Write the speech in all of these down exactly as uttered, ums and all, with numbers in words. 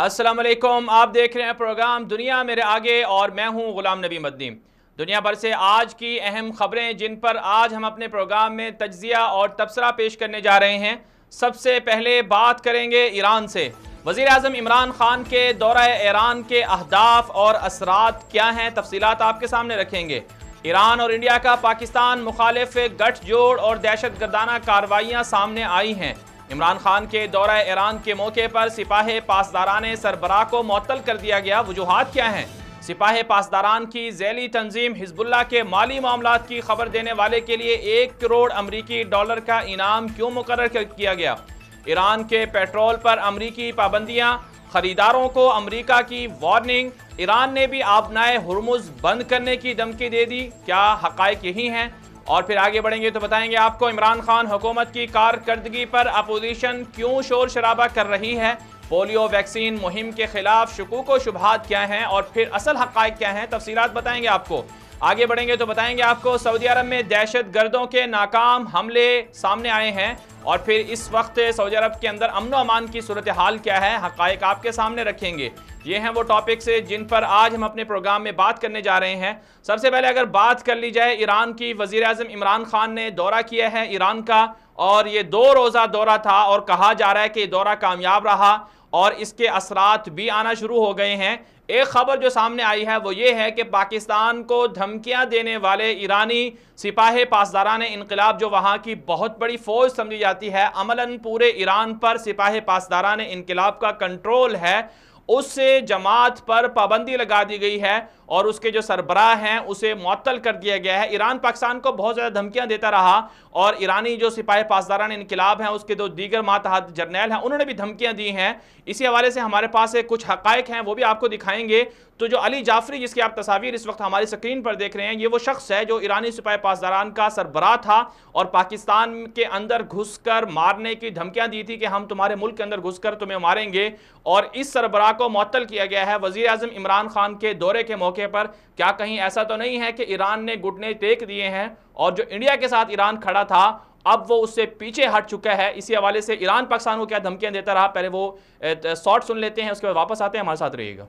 अस्सलाम वालेकुम, आप देख रहे हैं प्रोग्राम दुनिया मेरे आगे और मैं हूं गुलाम नबी मदनी। दुनिया भर से आज की अहम खबरें जिन पर आज हम अपने प्रोग्राम में तज्जिया और तबसरा पेश करने जा रहे हैं। सबसे पहले बात करेंगे ईरान से। वज़ीर आज़म इमरान खान के दौरा ईरान के अहदाफ और असरात क्या हैं, तफसीलात आपके सामने रखेंगे। ईरान और इंडिया का पाकिस्तान मुखालिफ गठजोड़ और दहशत गर्दाना कार्रवाइयाँ सामने आई हैं। इमरान खान के दौरा ईरान के मौके पर सिपाही पासदारान सरबराह को मुअत्तल कर दिया गया। वजूहात क्या हैं? सिपाही पासदारान की ज़ैली तंजीम हिजबुल्लाह के माली मामलात की खबर देने वाले के लिए एक करोड़ अमरीकी डॉलर का इनाम क्यों मुकर्रर किया गया? ईरान के पेट्रोल पर अमरीकी पाबंदियाँ, खरीदारों को अमरीका की वार्निंग, ईरान ने भी आबनाए हुर्मुज़ बंद करने की धमकी दे दी। क्या हक़ाइक़ यही हैं? और फिर आगे बढ़ेंगे तो बताएंगे आपको इमरान खान हुकूमत की कारकर्दगी पर अपोजिशन क्यों शोर शराबा कर रही है। पोलियो वैक्सीन मुहिम के खिलाफ शुकूक व शुबहात क्या हैं और फिर असल हक़ाइक़ क्या हैं, तफसीलात बताएंगे आपको। आगे बढ़ेंगे तो बताएंगे आपको सऊदी अरब में दहशत गर्दों के नाकाम हमले सामने आए हैं और फिर इस वक्त सऊदी अरब के अंदर अमन व अमान की सूरत हाल क्या है, हक़ाइक़ आपके सामने रखेंगे। ये हैं वो टॉपिक्स जिन पर आज हम अपने प्रोग्राम में बात करने जा रहे हैं। सबसे पहले अगर बात कर ली जाए ईरान की, वज़ीर आज़म इमरान खान ने दौरा किया है ईरान का और ये दो रोज़ा दौरा था और कहा जा रहा है कि दौरा कामयाब रहा और इसके असरात भी आना शुरू हो गए हैं। एक खबर जो सामने आई है वो ये है कि पाकिस्तान को धमकियां देने वाले ईरानी सिपाही पासदारान इनकलाब, जो वहाँ की बहुत बड़ी फ़ौज समझी जाती है, अमलन पूरे ईरान पर सिपाही पासदारान इनकलाब का कंट्रोल है, उससे जमात पर पाबंदी लगा दी गई है और उसके जो सरबराह हैं उसे मुअत्तल कर दिया गया है। ईरान पाकिस्तान को बहुत ज़्यादा धमकियां देता रहा और ईरानी जो सिपाही पासदारान इनकलाब हैं उसके दो दीगर मातहत जर्नैल हैं उन्होंने भी धमकियां दी हैं। इसी हवाले से हमारे पास एक कुछ हक़ाइक़ हैं वो भी आपको दिखाएंगे। तो जो अली जाफरी जिसकी आप तस्वीर इस वक्त हमारी स्क्रीन पर देख रहे हैं, ये वो शख्स है जो ईरानी सिपाही पासदारान का सरबराह था और पाकिस्तान के अंदर घुसकर मारने की धमकियां दी थी कि हम तुम्हारे मुल्क के अंदर घुसकर तुम्हें मारेंगे और इस सरबराह को मुअत्तल किया गया है वज़ीर आज़म इमरान खान के दौरे के मौके पर। क्या कहीं ऐसा तो नहीं है कि ईरान ने घुटने टेक दिए हैं और जो इंडिया के साथ ईरान खड़ा था अब वो उससे पीछे हट चुका है? इसी हवाले से ईरान पाकिस्तान को क्या धमकियां देता रहा, पहले वो शॉर्ट सुन लेते हैं, उसके बाद वापस आते हैं, हमारे साथ रहिएगा।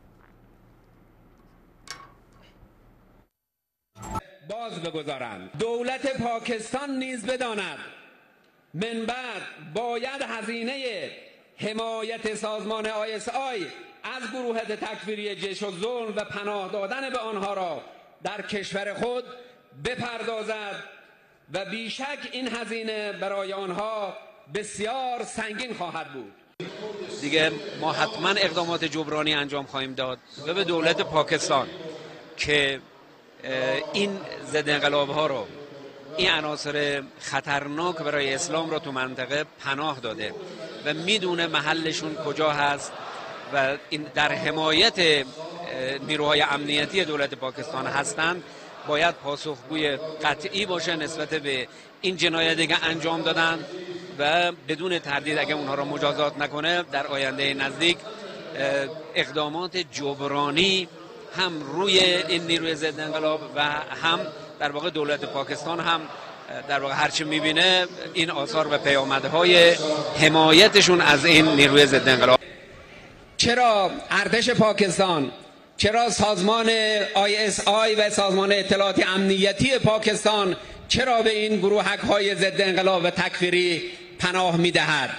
باز بگذارند دولت پاکستان نیز بداند من بعد باید هزینه حمایت سازمان آی اس آی از گروهات تکفیری جیش و ظلم و پناه دادن به آنها را در کشور خود بپردازد و بیشک این هزینه برای آنها بسیار سنگین خواهد بود. دیگه ما حتما اقدامات جبرانی انجام خواهیم داد و به دولت پاکستان که این ضد انقلاب ها رو، این عناصر خطرناک برای اسلام رو تو منطقه پناه داده و میدونه محلشون کجا هست و این در حمایت نیروهای امنیتی دولت پاکستان هستند، باید پاسخگوی قطعی باشه نسبت به این جنایتی که انجام دادن و بدون تردید اگر اونها را مجازات نکنه در آینده نزدیک اقدامات جبرانی هم روی این نیروی ضد انقلاب و هم در واقع دولت پاکستان هم در واقع هرچی میبینه این آثار و پیامدهای حمایتشون از این نیروی ضد انقلاب. چرا ارتش پاکستان، چرا سازمان آی اس آی و سازمان اطلاعاتی امنیتی پاکستان چرا به این گروهک های ضد انقلاب و تکفیری پناه میدهد؟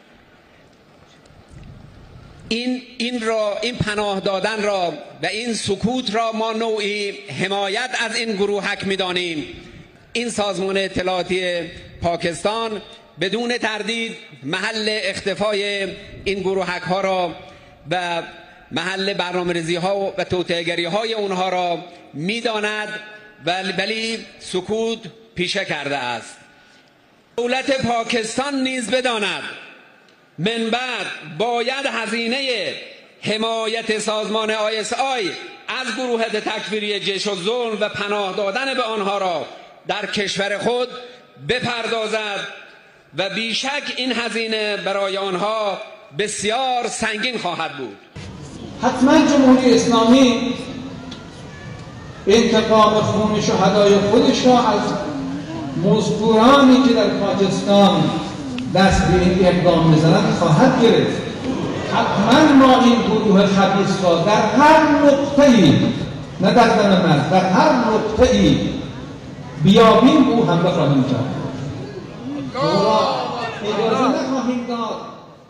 این این را این پناه دادن را و این سکوت را ما نوعی حمایت از این گروهک می‌دانیم. این سازمان اطلاعاتی پاکستان بدون تردید محل اختفای این گروهک ها را و محل برنامه‌ریزی ها و توطئه‌گری های اونها را می‌داند ولی سکوت پیشه کرده است. دولت پاکستان نیز بداند من بعد باید هزینه حمایت سازمان آی اس آی از گروهات تکفیری جیش و ظلم و پناه دادن به آنها را در کشور خود بپردازد و بیشک این هزینه برای آنها بسیار سنگین خواهد بود. حتما جمهوری اسلامی انتقام خون شهدای خودش را از مزدورانی که در پاکستان دست به این اقدام میزنند خواهد گرفت. حتما ما این گروه خبیث را در هر نقطه‌ای، نه در دم مرز، در هر نقطه‌ای بیابیم او حمله خواهیم کرد. اجازه نخواهیم داد.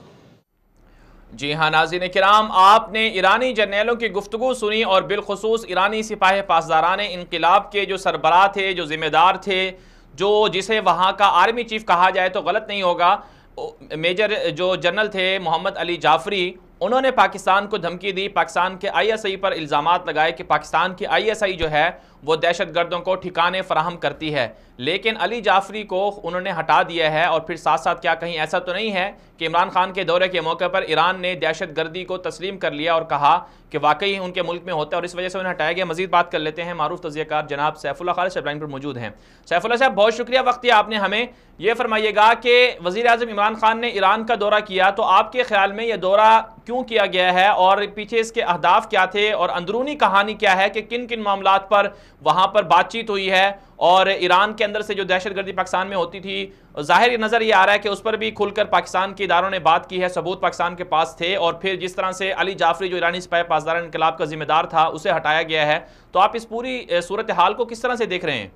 جی ہاں ناظرین کرام، آپ نے ایرانی جرنیلوں کی گفتگو سنی اور بالخصوص ایرانی سپاہ پاسداران انقلاب کے جو سربراہ تھے، جو ذمہ دار تھے، جو جسے وہاں کا آرمی چیف کہا جائے تو غلط نہیں ہوگا، میجر جو جنرل تھے محمد علی جعفری، انہوں نے پاکستان کو دھمکی دی، پاکستان کے آئی ایس آئی پر الزامات لگائے کہ پاکستان کی آئی ایس آئی جو ہے وہ دہشت گردوں کو ٹھکانے فراہم کرتی ہے، لیکن علی جعفری کو انہوں نے ہٹا دیا ہے۔ اور پھر ساتھ ساتھ کیا کہیں ایسا تو نہیں ہے کہ عمران خان کے دورے کے موقع پر ایران نے دہشت گردی کو تسلیم کر لیا اور کہا کہ واقعی ان کے ملک میں ہوتا ہے اور اس وجہ سے انہیں ہٹایا گیا۔ مزید بات کر لیتے ہیں، معروف تجزیہ کار جناب سیف اللہ خالد لائن پر موجود ہیں۔ سیف اللہ صاحب، بہت شکریہ وقت دیا آپ نے ہمیں۔ یہ فرمائیے گا کہ وزیر اعظم عمران خان نے ایران کا دورہ کیا، تو آپ کے خیال میں یہ دورہ کیوں کیا گیا ہے اور پیچھے اس کے اہداف کیا تھے اور اندرونی کہانی کیا ہے کہ کن کن معاملات پر وہاں پر بات چیت ہوئی ہے؟ اور ایران کے اندر سے جو دہشت گردی پاکستان میں ہوتی تھی، ظاہر نظر یہ آ رہا ہے کہ اس پر بھی کھل کر پاکستان کے اداروں نے بات کی ہے، ثبوت پاکستان کے پاس تھے، اور پھر جس طرح سے علی جعفری جو ایرانی سپاہ پاسداران انقلاب کا ذمہ دار تھا اسے ہٹایا گیا ہے، تو آپ اس پوری صورتحال کو کس طرح سے دیکھ رہے ہیں؟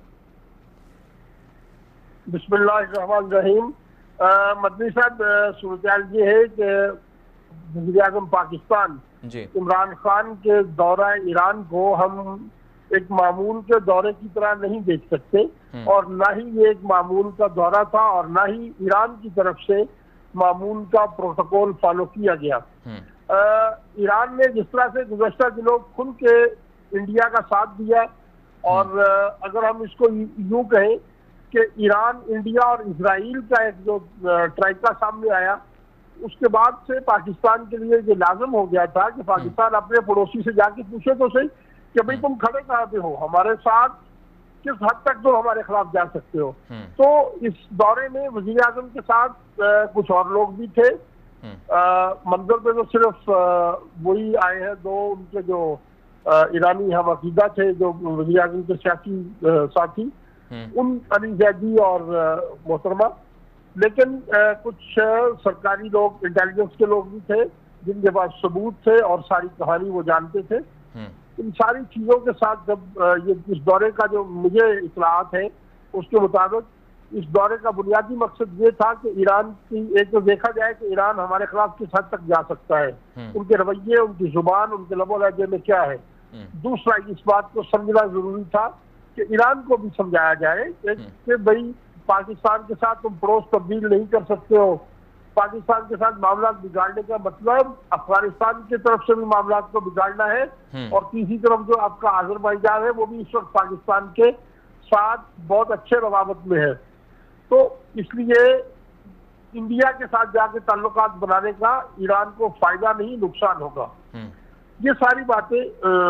بسم اللہ الرحمن الرحیم۔ مدنی صاحب، صورتحال یہ ہے کہ وزیر اعظم پاکستان جی عمران خان کے دورہ ایران کو ہم ایک معمول کے دورے کی طرح نہیں دیکھ سکتے، اور نہ ہی یہ ایک معمول کا دورہ تھا اور نہ ہی ایران کی طرف سے معمول کا پروٹوکول فالو کیا گیا۔ ایران نے جس طرح سے گزشتہ دنوں کھل کے انڈیا کا ساتھ دیا، اور اگر ہم اس کو یوں کہیں کہ ایران، انڈیا اور اسرائیل کا ایک جو ٹرائکا سامنے آیا، اس کے بعد سے پاکستان کے لیے یہ لازم ہو گیا تھا کہ پاکستان اپنے پڑوسی سے جا کے پوچھے تو صحیح کہ بھئی تم کھڑے کہاں پہ ہو، ہمارے ساتھ کس حد تک تم ہمارے خلاف جا سکتے ہو۔ تو اس دورے میں وزیر اعظم کے ساتھ کچھ اور لوگ بھی تھے، منظر پہ تو صرف وہی آئے ہیں دو ان کے جو ایرانی ہم عقیدہ تھے، جو وزیر اعظم کے سیاسی ساتھی، ان علی زیدی اور محترمہ، لیکن کچھ سرکاری لوگ، انٹیلیجنس کے لوگ بھی تھے جن کے پاس ثبوت تھے اور ساری کہانی وہ جانتے تھے۔ ان ساری چیزوں کے ساتھ جب یہ اس دورے کا جو مجھے اطلاعات ہیں اس کے مطابق اس دورے کا بنیادی مقصد یہ تھا کہ ایران کی ایک تو دیکھا جائے کہ ایران ہمارے خلاف کس حد تک جا سکتا ہے، ان کے رویے، ان کی زبان، ان کے لب و لہجے میں کیا ہے۔ دوسرا، اس بات کو سمجھنا ضروری تھا کہ ایران کو بھی سمجھایا جائے کہ بھئی پاکستان کے ساتھ تم پڑوس تبدیل نہیں کر سکتے ہو، پاکستان کے ساتھ معاملات بگاڑنے کا مطلب افغانستان کی طرف سے بھی معاملات کو بگاڑنا ہے، اور تیسری طرف جو آپ کا آذربائیجان ہے وہ بھی اس وقت پاکستان کے ساتھ بہت اچھے روابط میں ہے۔ تو اس لیے انڈیا کے ساتھ جا کے تعلقات بنانے کا ایران کو فائدہ نہیں، نقصان ہوگا۔ یہ ساری باتیں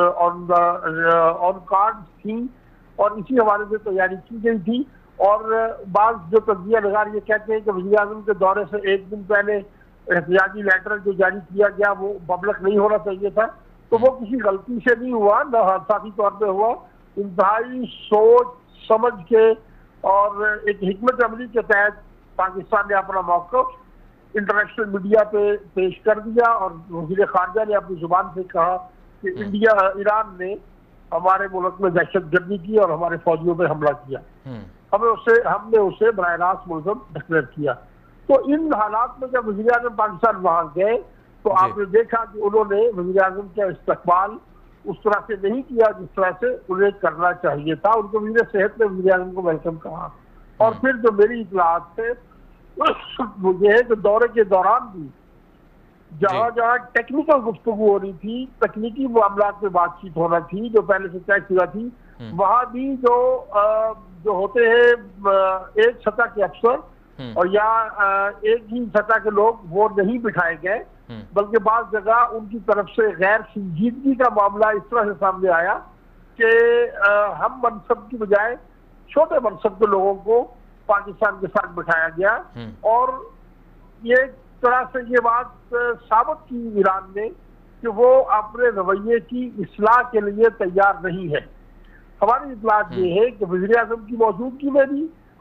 آن کارڈ تھیں اور اسی حوالے سے تیاری کی گئی تھی۔ اور بعض جو تجزیہ نگار یہ کہتے ہیں کہ وزیر اعظم کے دورے سے ایک دن پہلے احتجاجی لیٹر جو جاری کیا گیا وہ پبلک نہیں ہونا چاہیے تھا، تو وہ کسی غلطی سے نہیں ہوا، نہ حادثاتی طور پہ ہوا، انتہائی سوچ سمجھ کے اور ایک حکمت عملی کے تحت پاکستان نے اپنا موقف انٹرنیشنل میڈیا پہ پیش کر دیا، اور وزیر خارجہ نے اپنی زبان سے کہا کہ انڈیا ایران نے ہمارے ملک میں دہشت گردی کی اور ہمارے فوجیوں پہ حملہ کیا، ہمیں اسے ہم نے اسے براہ راست ملزم ڈکلیئر کیا۔ تو ان حالات میں جب وزیر اعظم پاکستان وہاں گئے تو آپ نے دیکھا کہ انہوں نے وزیر اعظم کا استقبال اس طرح سے نہیں کیا جس طرح سے انہیں کرنا چاہیے تھا۔ ان کو وزیر صحت نے وزیر اعظم کو ویلکم کہا، اور پھر جو میری اطلاعات تھے وہ یہ ہے کہ دورے کے دوران بھی جہاں جہاں ٹیکنیکل گفتگو ہونی تھی، تکنیکی معاملات میں بات چیت ہونا تھی جو پہلے سے طے شدہ تھی، وہاں بھی جو جو ہوتے ہیں ایک سطح کے افسر اور یا ایک ہی سطح کے لوگ وہ نہیں بٹھائے گئے، بلکہ بعض جگہ ان کی طرف سے غیر سنجیدگی کا معاملہ اس طرح سے سامنے آیا کہ ہم منصب کی بجائے چھوٹے منصب کے لوگوں کو پاکستان کے ساتھ بٹھایا گیا، اور یہ طرح سے یہ بات ثابت کی ایران نے کہ وہ اپنے رویے کی اصلاح کے لیے تیار نہیں ہے۔ ہماری اطلاعات یہ ہے کہ وزیر اعظم کی موجودگی میں بھی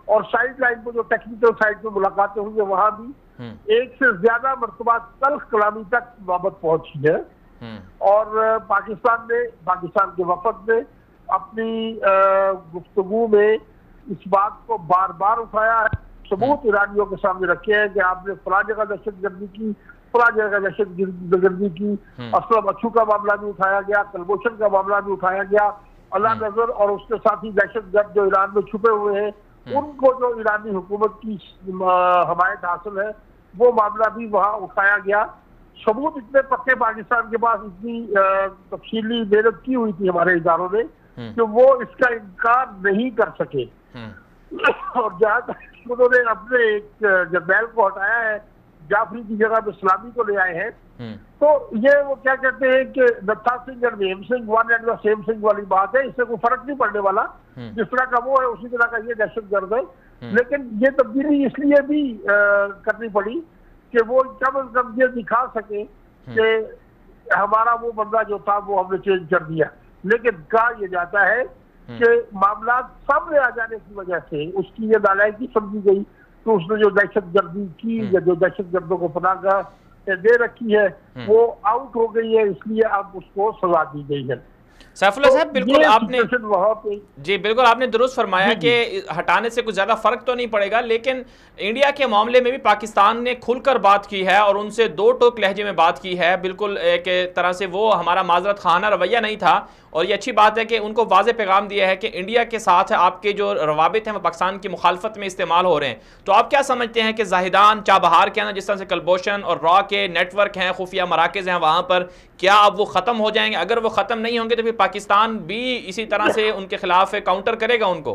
اور سائڈ لائن پہ جو ٹیکنیکل سائڈ پہ ملاقاتیں ہوئی ہیں وہاں بھی ایک سے زیادہ مرتبہ تلخ کلامی تک نوبت پہنچی ہے، اور پاکستان نے پاکستان کے وفد نے اپنی گفتگو میں اس بات کو بار بار اٹھایا ہے، ثبوت ایرانیوں کے سامنے رکھے ہیں کہ آپ نے فلاں جگہ دہشت گردی کی، فلاں جگہ دہشت گردی کی، اسلم اچھو کا معاملہ بھی اٹھایا گیا، کلبھوشن کا معاملہ بھی اٹھایا گیا، اللہ نظر اور اس کے ساتھی دہشت گرد جو ایران میں چھپے ہوئے ہیں ان کو جو ایرانی حکومت کی حمایت حاصل ہے وہ معاملہ بھی وہاں اٹھایا گیا۔ ثبوت اتنے پکے پاکستان کے پاس، اتنی تفصیلی محنت کی ہوئی تھی ہمارے اداروں نے کہ وہ اس کا انکار نہیں کر سکے، اور جہاں تک انہوں نے اپنے ایک جرنیل کو ہٹایا ہے، جعفری کی جگہ پہ اسلامی کو لے آئے ہیں، تو یہ وہ کیا کہتے ہیں کہ نتھا سنگھ اور ویم Singh one and the same Singh والی بات ہے، اس سے کوئی فرق نہیں پڑنے والا، جس طرح کا وہ ہے اسی طرح کا یہ دہشت گرد ہے۔ لیکن یہ تبدیلی اس لیے بھی کرنی پڑی کہ وہ کم از کم یہ دکھا سکے کہ ہمارا وہ بندہ جو تھا وہ ہم نے چینج کر دیا، لیکن کہا یہ جاتا ہے کہ معاملات سامنے آ جانے کی وجہ سے اس کی یہ نالائکی سمجھی گئی کہ اس نے جو دہشت گردی کی یا جو دہشت گردوں کو پناہ گاہ دے رکھی ہے وہ آؤٹ ہو گئی ہے، اس لیے اب اس کو سزا دی گئی ہے۔ سیف اللہ صاحب بالکل آپ نے جی بالکل آپ نے درست فرمایا کہ ہٹانے سے کچھ زیادہ فرق تو نہیں پڑے گا، لیکن انڈیا کے معاملے میں بھی پاکستان نے کھل کر بات کی ہے اور ان سے دو ٹوک لہجے میں بات کی ہے، بالکل ایک طرح سے وہ ہمارا معذرت خانہ رویہ نہیں تھا، اور یہ اچھی بات ہے کہ ان کو واضح پیغام دیا ہے کہ انڈیا کے ساتھ آپ کے جو روابط ہیں وہ پاکستان کی مخالفت میں استعمال ہو رہے ہیں۔ تو آپ کیا سمجھتے ہیں کہ زاہدان چابہار کے اندر جس طرح سے کلبھوشن اور را کے نیٹ ورک ہیں، خفیہ مراکز ہیں وہاں پر، کیا اب وہ ختم ہو جائیں گے؟ اگر وہ ختم نہیں ہوں گے تو پھر پاکستان بھی اسی طرح سے ان کے خلاف کاؤنٹر کرے گا ان کو؟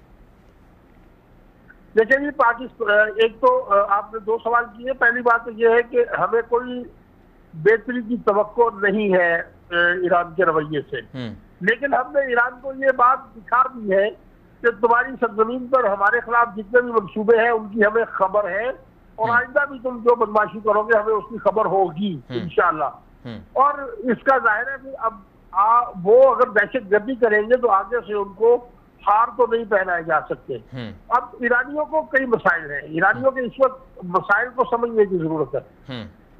دیکھیں جی، پاکستان ایک تو آپ نے دو سوال کیے، پہلی بات یہ ہے کہ ہمیں کوئی بہتری کی توقع نہیں ہے ایران کے رویے سے، لیکن ہم نے ایران کو یہ بات دکھا دی ہے کہ تمہاری سرزمین پر ہمارے خلاف جتنے بھی منصوبے ہیں ان کی ہمیں خبر ہے، اور آئندہ بھی تم جو بدماشی کرو گے ہمیں اس کی خبر ہوگی انشاءاللہ۔ اور اس کا ظاہر ہے کہ اب وہ اگر دہشت گردی کریں گے تو آگے سے ان کو ہار تو نہیں پہنائے جا سکتے۔ اب ایرانیوں کو کئی مسائل ہیں، ایرانیوں کے اس وقت مسائل کو سمجھنے کی ضرورت ہے۔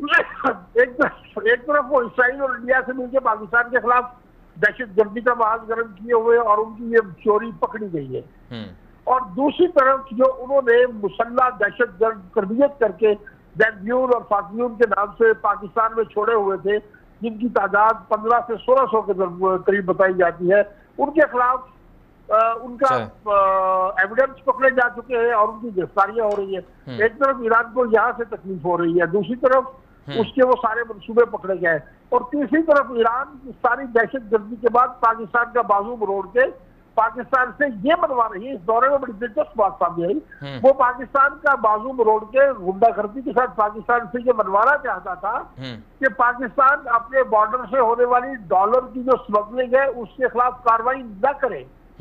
ایک طرف وہ اسرائیل اور انڈیا سے مل کے پاکستان کے خلاف دہشت گردی کا محاذ گرم کیے ہوئے اور ان کی یہ چوری پکڑی گئی ہے، اور دوسری طرف جو انہوں نے مسلح دہشت گرد تربیت کر کے دینیون اور فاطمیون کے نام سے پاکستان میں چھوڑے ہوئے تھے، جن کی تعداد پندرہ سے سولہ سو کے قریب بتائی جاتی ہے، ان کے خلاف ان کا ایویڈنس پکڑے جا چکے ہیں اور ان کی گرفتاریاں ہو رہی ہیں۔ ایک طرف ایران کو یہاں سے تکلیف ہو رہی ہے، دوسری طرف اس کے وہ سارے منصوبے پکڑے گئے، اور تیسری طرف ایران کی ساری دہشت گردی کے بعد پاکستان کا بازو مروڑ کے پاکستان سے یہ منوا رہی ہے۔ اس دورے میں بڑی دلچسپ بات سامنے آئی، وہ پاکستان کا بازو مروڑ کے غنڈہ گردی کے ساتھ پاکستان سے یہ منوانا چاہتا تھا کہ پاکستان اپنے بارڈر سے ہونے والی ڈالر کی جو سمگلنگ ہے اس کے خلاف کارروائی نہ کرے،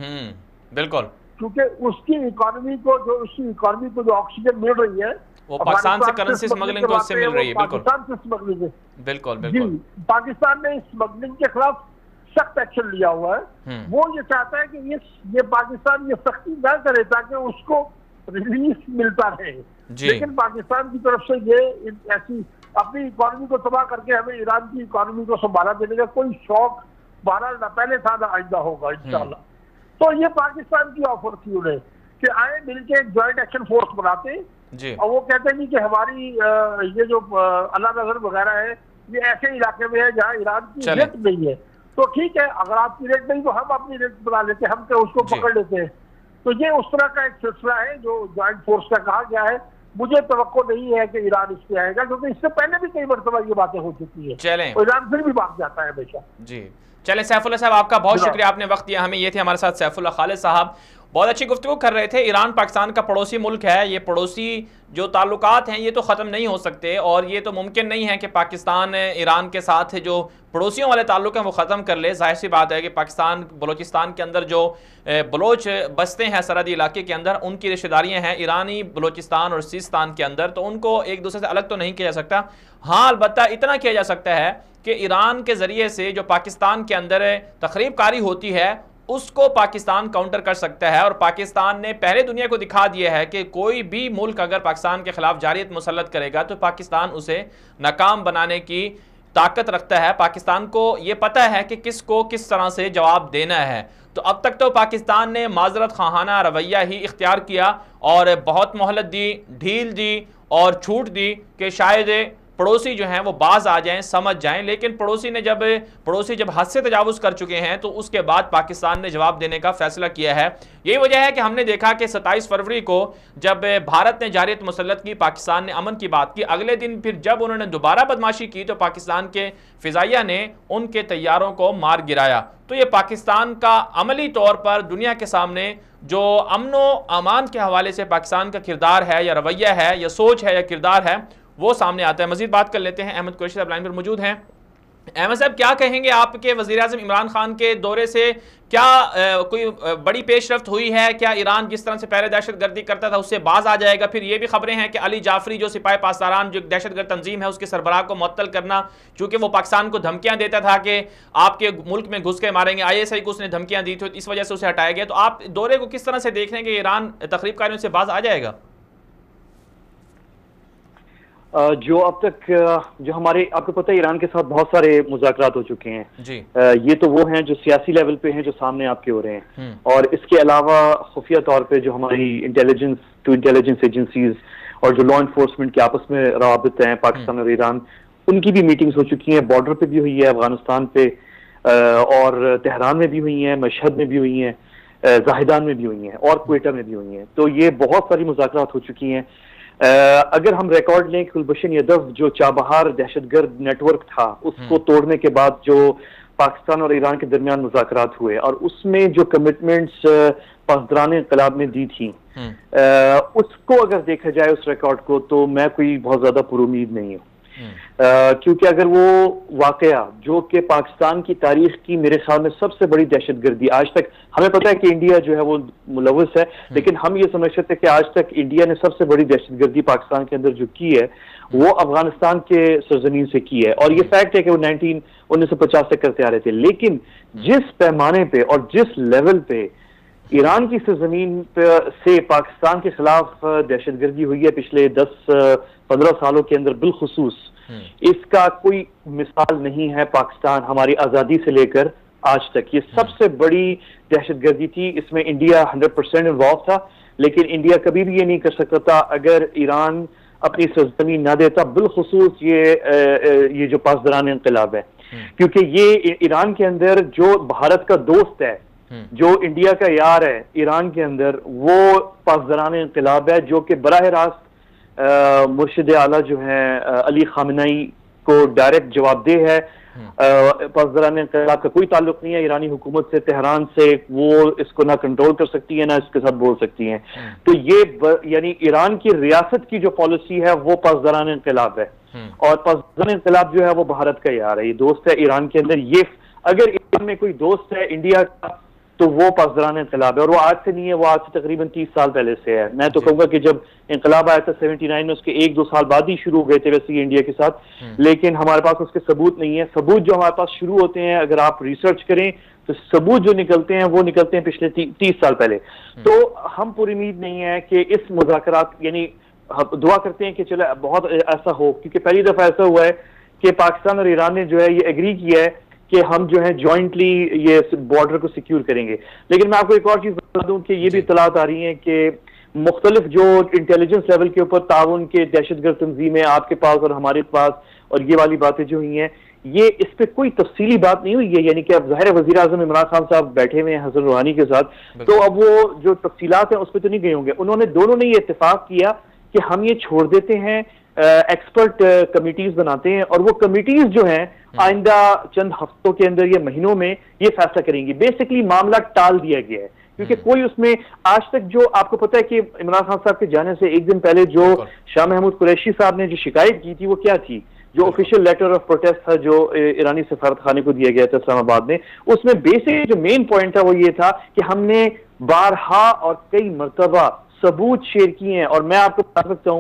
بالکل، کیونکہ اس کی اکانومی کو جو اس کی اکانومی کو جو آکسیجن مل رہی ہے وہ پاکستان سے کرنسی سمگلنگ تو اس سے مل رہی ہے، بالکل پاکستان سے سمگلنگ ہے، بالکل جی بالکل پاکستان نے اس سمگلنگ کے خلاف سخت ایکشن لیا ہوا ہے۔ وہ یہ چاہتا ہے کہ یہ پاکستان یہ سختی نہ کرے تاکہ اس کو ریلیف ملتا رہے، لیکن پاکستان کی طرف سے یہ ایسی اپنی اکانومی کو تباہ کر کے ہمیں ایران کی اکانومی کو سنبھالا دینے کا کوئی شوق بہرحال نہ پہلے تھا نہ آئندہ ہوگا انشاءاللہ۔ تو یہ پاکستان کی آفر تھی انہیں کہ آئے مل کے ایک جوائنٹ ایکشن فورس بناتے، اور وہ کہتے ہیں کہ ہماری یہ جو اللہ نظر وغیرہ ہے یہ ایسے علاقے میں ہے جہاں ایران کی ریٹ نہیں ہے، تو ٹھیک ہے اگر آپ کی ریٹ نہیں تو ہم اپنی ریٹ بنا لیتے، ہم اس کو پکڑ لیتے ہیں۔ تو یہ اس طرح کا ایک سلسلہ ہے جو جوائنٹ فورس کا کہا گیا ہے۔ مجھے توقع نہیں ہے کہ ایران اس پہ آئے گا، کیونکہ اس سے پہلے بھی کئی مرتبہ یہ باتیں ہو چکی ہیں، چلیں ایران پھر بھی بھاگ جاتا ہے ہمیشہ۔ جی چلیں سیف اللہ صاحب، آپ کا بہت شکریہ، آپ نے وقت دیا ہمیں۔ یہ تھے ہمارے ساتھ سیف اللہ خالد صاحب، بہت اچھی گفتگو کر رہے تھے۔ ایران پاکستان کا پڑوسی ملک ہے، یہ پڑوسی جو تعلقات ہیں یہ تو ختم نہیں ہو سکتے، اور یہ تو ممکن نہیں ہے کہ پاکستان ایران کے ساتھ جو پڑوسیوں والے تعلق ہیں وہ ختم کر لے۔ ظاہر سی بات ہے کہ پاکستان بلوچستان کے اندر جو بلوچ بستے ہیں سرحدی علاقے کے اندر، ان کی رشتہ داریاں ہیں ایرانی بلوچستان اور سیستان کے اندر، تو ان کو ایک دوسرے سے الگ تو نہیں کیا جا سکتا۔ ہاں البتہ اتنا کیا جا سکتا ہے کہ ایران کے ذریعے سے جو پاکستان کے اندر تخریب کاری ہوتی ہے اس کو پاکستان کاؤنٹر کر سکتا ہے، اور پاکستان نے پہلے دنیا کو دکھا دیا ہے کہ کوئی بھی ملک اگر پاکستان کے خلاف جارحیت مسلط کرے گا تو پاکستان اسے ناکام بنانے کی طاقت رکھتا ہے. پاکستان کو یہ پتہ ہے کہ کس کو کس طرح سے جواب دینا ہے. تو اب تک تو پاکستان نے معذرت خواہانہ رویہ ہی اختیار کیا اور بہت مہلت دی، ڈھیل دی اور چھوٹ دی کہ شاید پڑوسی جو ہیں وہ باز آ جائیں، سمجھ جائیں. لیکن پڑوسی نے جب پڑوسی جب حد سے تجاوز کر چکے ہیں تو اس کے بعد پاکستان نے جواب دینے کا فیصلہ کیا ہے. یہی وجہ ہے کہ ہم نے دیکھا کہ ستائیس فروری کو جب بھارت نے جارحیت مسلط کی، پاکستان نے امن کی بات کی، اگلے دن پھر جب انہوں نے دوبارہ بدماشی کی تو پاکستان کے فضائیہ نے ان کے طیاروں کو مار گرایا. تو یہ پاکستان کا عملی طور پر دنیا کے سامنے جو امن و امان کے حوالے سے پاکستان کا کردار ہے یا رویہ ہے یا سوچ ہے یا کردار ہے وہ سامنے آتا ہے. مزید بات کر لیتے ہیں. احمد قریشی صاحب لائن پر موجود ہیں. احمد صاحب کیا کہیں گے آپ کے وزیر اعظم عمران خان کے دورے سے؟ کیا کوئی بڑی پیش رفت ہوئی ہے؟ کیا ایران جس طرح سے پہلے دہشت گردی کرتا تھا اس سے باز آ جائے گا؟ پھر یہ بھی خبریں ہیں کہ علی جعفری جو سپاہی پاسداران جو دہشت گرد تنظیم ہے اس کے سربراہ کو معطل کرنا، چونکہ وہ پاکستان کو دھمکیاں دیتا تھا کہ آپ کے ملک میں گھس کے ماریں گے، آئی ایس آئی کو اس نے دھمکیاں دی تھی، اس وجہ سے اسے ہٹایا گیا. تو آپ دورے کو کس طرح سے دیکھ رہے ہیں کہ ایران تخریب کاریوں سے باز آ جائے گا؟ جو اب تک جو ہمارے آپ کو پتہ ہے ایران کے ساتھ بہت سارے مذاکرات ہو چکے ہیں جی. یہ تو وہ ہیں جو سیاسی لیول پہ ہیں جو سامنے آپ کے ہو رہے ہیں، اور اس کے علاوہ خفیہ طور پہ جو ہماری انٹیلیجنس ٹو انٹیلیجنس ایجنسیز اور جو لا انفورسمنٹ کے آپس میں روابط ہیں پاکستان اور ایران، ان کی بھی میٹنگز ہو چکی ہیں. بارڈر پہ بھی ہوئی ہے، افغانستان پہ اور تہران میں بھی ہوئی ہیں، مشہد میں بھی ہوئی ہیں، زاہدان میں بھی ہوئی ہیں اور کوئٹہ میں بھی ہوئی ہیں. تو یہ بہت ساری مذاکرات ہو چکی ہیں. اگر ہم ریکارڈ لیں گلبشن یدف جو چابہار دہشت گرد نیٹ ورک تھا اس کو توڑنے کے بعد جو پاکستان اور ایران کے درمیان مذاکرات ہوئے اور اس میں جو کمٹمنٹس پاسداران انقلاب نے دی تھیں، اس کو اگر دیکھا جائے اس ریکارڈ کو تو میں کوئی بہت زیادہ پر امید نہیں ہوں. کیونکہ اگر وہ واقعہ جو کہ پاکستان کی تاریخ کی میرے خیال میں سب سے بڑی دہشت گردی آج تک، ہمیں پتہ ہے کہ انڈیا جو ہے وہ ملوث ہے، لیکن ہم یہ سمجھتے تھے کہ آج تک انڈیا نے سب سے بڑی دہشت گردی پاکستان کے اندر جو کی ہے وہ افغانستان کے سرزمین سے کی ہے. اور یہ فیکٹ ہے کہ وہ نائنٹین انیس سو پچاس سے کرتے آ رہے تھے. لیکن جس پیمانے پہ اور جس لیول پہ ایران کی سرزمین سے پاکستان کے خلاف دہشت گردی ہوئی ہے پچھلے دس پندرہ سالوں کے اندر بالخصوص، اس کا کوئی مثال نہیں ہے پاکستان ہماری آزادی سے لے کر آج تک. یہ سب سے بڑی دہشت گردی تھی. اس میں انڈیا ہنڈریڈ پرسینٹ انوالو تھا، لیکن انڈیا کبھی بھی یہ نہیں کر سکتا تھا اگر ایران اپنی سرزمین نہ دیتا، بالخصوص یہ یہ جو پاسداران انقلاب ہے. کیونکہ یہ ایران کے اندر جو بھارت کا دوست ہے، جو انڈیا کا یار ہے ایران کے اندر، وہ پاسداران انقلاب ہے جو کہ براہ راست مرشد اعلیٰ جو ہیں علی خامنئی کو ڈائریکٹ جواب دہ ہے. پاسداران انقلاب کا کوئی تعلق نہیں ہے ایرانی حکومت سے، تہران سے. وہ اس کو نہ کنٹرول کر سکتی ہے نہ اس کے ساتھ بول سکتی ہیں. تو یہ یعنی ایران کی ریاست کی جو پالیسی ہے وہ پاسداران انقلاب ہے، اور پاسداران انقلاب جو ہے وہ بھارت کا یار ہے، یہ دوست ہے ایران کے اندر. یہ اگر ایران میں کوئی دوست ہے انڈیا کا تو وہ پاسداران انقلاب ہے، اور وہ آج سے نہیں ہے، وہ آج سے تقریباً تیس سال پہلے سے ہے. میں تو کہوں گا کہ جب انقلاب آیا تھا سیونٹی نائن میں، اس کے ایک دو سال بعد ہی شروع ہو گئے تھے ویسے ہی انڈیا کے ساتھ، لیکن ہمارے پاس اس کے ثبوت نہیں ہے. ثبوت جو ہمارے پاس شروع ہوتے ہیں اگر آپ ریسرچ کریں تو ثبوت جو نکلتے ہیں وہ نکلتے ہیں پچھلے تیس سال پہلے. تو ہم پر امید نہیں ہے کہ اس مذاکرات، یعنی دعا کرتے ہیں کہ چلے بہت ایسا ہو، کیونکہ پہلی دفعہ ایسا ہوا ہے کہ پاکستان اور ایران نے جو ہے یہ ایگری کیا ہے کہ ہم جو ہے جوائنٹلی یہ بارڈر کو سیکیور کریں گے. لیکن میں آپ کو ایک اور چیز بتا دوں کہ یہ بھی اطلاعات آ رہی ہیں کہ مختلف جو انٹیلیجنس لیول کے اوپر تعاون کے دہشت گرد تنظیمیں آپ کے پاس اور ہمارے پاس، اور یہ والی باتیں جو ہوئی ہیں، یہ اس پہ کوئی تفصیلی بات نہیں ہوئی ہے. یعنی کہ اب ظاہر وزیر اعظم عمران خان صاحب بیٹھے ہوئے ہیں حسن روحانی کے ساتھ، تو اب وہ جو تفصیلات ہیں اس پہ تو نہیں گئے ہوں گے. انہوں نے دونوں نے یہ اتفاق کیا کہ ہم یہ چھوڑ دیتے ہیں، ایکسپرٹ کمیٹیز بناتے ہیں، اور وہ کمیٹیز جو ہیں آئندہ چند ہفتوں کے اندر یا مہینوں میں یہ فیصلہ کریں گی. بیسکلی معاملہ ٹال دیا گیا ہے، کیونکہ کوئی اس میں آج تک جو آپ کو پتہ ہے کہ عمران خان صاحب کے جانے سے ایک دن پہلے جو شاہ محمود قریشی صاحب نے جو شکایت کی تھی وہ کیا تھی؟ جو آفیشیل لیٹر آف پروٹیسٹ تھا جو ایرانی سفارت خانے کو دیا گیا تھا اسلام آباد میں، اس میں بیسک جو مین پوائنٹ تھا وہ یہ تھا کہ ہم نے بارہا اور کئی مرتبہ ثبوت شیئر کیے ہیں. اور میں آپ کو بتا سکتا ہوں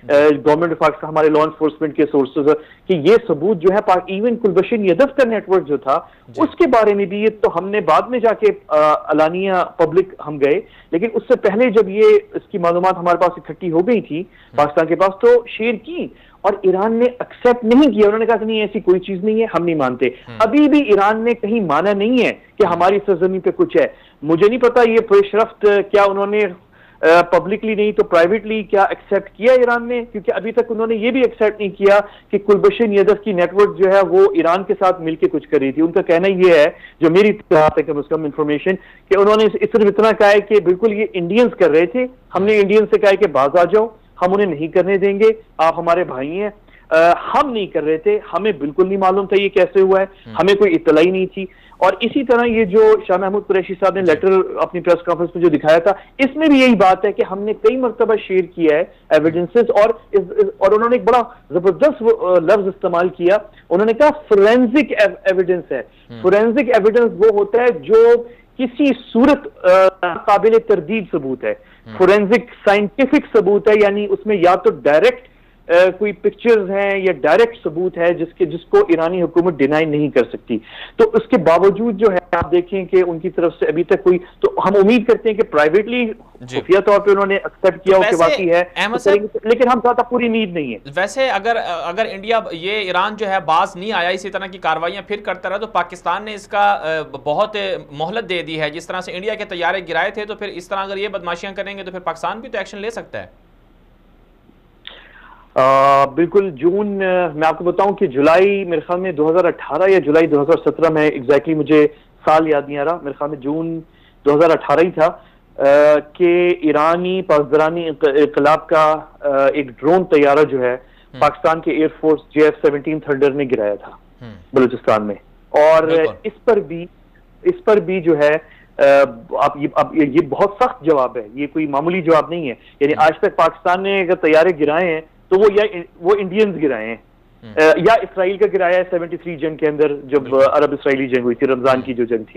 گورنمنٹ آف پاکستان ہمارے لا انفورسمنٹ کے سورسز کہ یہ ثبوت جو ہے ایون کلبشن یدف کا نیٹ ورک جو تھا اس کے بارے میں بھی یہ تو ہم نے بعد میں جا کے علانیہ پبلک ہم گئے، لیکن اس سے پہلے جب یہ اس کی معلومات ہمارے پاس اکٹھی ہو گئی تھی پاکستان کے پاس تو شیئر کی، اور ایران نے ایکسیپٹ نہیں کیا، انہوں نے کہا کہ نہیں ایسی کوئی چیز نہیں ہے، ہم نہیں مانتے۔ ابھی بھی ایران نے کہیں مانا نہیں ہے کہ ہماری سرزمین پہ کچھ ہے۔ مجھے نہیں پتا یہ پیش رفت کیا انہوں نے پبلکلی نہیں تو پرائیویٹلی کیا ایکسیپٹ کیا ایران نے، کیونکہ ابھی تک انہوں نے یہ بھی ایکسیپٹ نہیں کیا کہ کلبشن یدف کی نیٹ ورک جو ہے وہ ایران کے ساتھ مل کے کچھ کر رہی تھی۔ ان کا کہنا یہ ہے، جو میری اطلاعات ہے کم از کم انفارمیشن، کہ انہوں نے صرف اتنا کہا ہے کہ بالکل یہ انڈینز کر رہے تھے، ہم نے انڈینز سے کہا ہے کہ باز آ جاؤ، ہم انہیں نہیں کرنے دیں گے، آپ ہمارے بھائی ہیں۔ ہم نہیں کر رہے تھے، ہمیں بالکل نہیں معلوم تھا یہ کیسے ہوا ہے، ہمیں کوئی اطلاع ہی نہیں تھی۔ اور اسی طرح یہ جو شاہ محمود قریشی صاحب نے لیٹر اپنی پریس کانفرنس میں جو دکھایا تھا، اس میں بھی یہی بات ہے کہ ہم نے کئی مرتبہ شیئر کیا ہے ایویڈنسز، اور اور انہوں نے ایک بڑا زبردست لفظ استعمال کیا، انہوں نے کہا فورینزک ایویڈنس ہے۔ فورینزک ایویڈنس وہ ہوتا ہے جو کسی صورت قابل تردید ثبوت ہے، فورینزک سائنٹیفک ثبوت ہے، یعنی اس میں یا تو ڈائریکٹ کوئی پکچرز ہیں یا ڈائریکٹ ثبوت ہے جس کے جس کو ایرانی حکومت ڈینائی نہیں کر سکتی۔ تو اس کے باوجود جو ہے آپ دیکھیں کہ ان کی طرف سے ابھی تک کوئی، تو ہم امید کرتے ہیں کہ پرائیویٹلی خفیہ طور پہ انہوں نے ایکسپٹ کیا ہو کہ واقعی ہے، لیکن ہم چاہتا پوری امید نہیں ہے۔ ویسے اگر اگر انڈیا یہ ایران جو ہے باز نہیں آیا، اسی طرح کی کاروائیاں پھر کرتا رہا، تو پاکستان نے اس کا بہت مہلت دے دی ہے۔ جس طرح سے انڈیا کے طیارے گرائے تھے، تو پھر اس طرح اگر یہ بدماشیاں کریں گے تو پھر پاکستان بھی تو ایکشن لے سکتا ہے۔ بالکل، جون میں آپ کو بتاؤں کہ جولائی میرے خیال میں دو ہزار اٹھارہ یا جولائی دو ہزار سترہ میں، ایگزیکٹلی مجھے سال یاد نہیں آ رہا، میرے خیال میں جون دو ہزار اٹھارہ ہی تھا کہ ایرانی پاسدارانی انقلاب کا ایک ڈرون طیارہ جو ہے پاکستان کے air force J F seventeen Thunder نے گرایا تھا بلوچستان میں، اور اس پر بھی اس پر بھی جو ہے آپ یہ بہت سخت جواب ہے، یہ کوئی معمولی جواب نہیں ہے۔ یعنی آج تک پاکستان نے اگر طیارے گرائے ہیں تو وہ یا وہ انڈینز گرائے ہیں یا اسرائیل کا گرایا ہے سیونٹی تھری جنگ کے اندر، جب عرب اسرائیلی جنگ ہوئی تھی، رمضان کی جو جنگ تھی،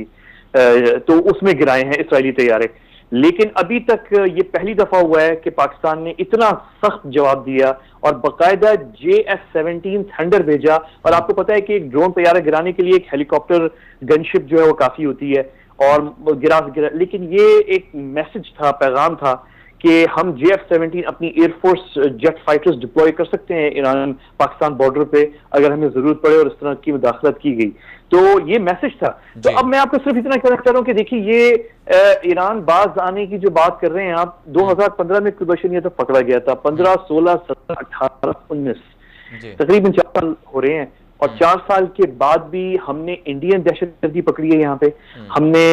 تو اس میں گرائے ہیں اسرائیلی طیارے۔ لیکن ابھی تک یہ پہلی دفعہ ہوا ہے کہ پاکستان نے اتنا سخت جواب دیا اور باقاعدہ جے ایف سیونٹین تھنڈر بھیجا، اور آپ کو پتا ہے کہ ایک ڈرون طیارہ گرانے کے لیے ایک ہیلی کاپٹر گن شپ جو ہے وہ کافی ہوتی ہے، اور گرا گرا لیکن یہ ایک میسج تھا، پیغام تھا کہ ہم جے ایف سیونٹین اپنی air force jet fighters deploy کر سکتے ہیں ایران پاکستان بارڈر پہ اگر ہمیں ضرورت پڑے، اور اس طرح کی مداخلت کی گئی، تو یہ میسج تھا۔ تو اب میں آپ کو صرف اتنا کہنا چاہ رہا ہوں کہ دیکھیے یہ ایران باز آنے کی جو بات کر رہے ہیں آپ، دو ہزار پندرہ میں کلبشن یہ تو پکڑا گیا تھا، پندرہ سولہ سترہ اٹھارہ انیس تقریباً چار سال ہو رہے ہیں، اور چار سال کے بعد بھی ہم نے انڈین دہشت گردی پکڑی ہے یہاں پہ، ہم نے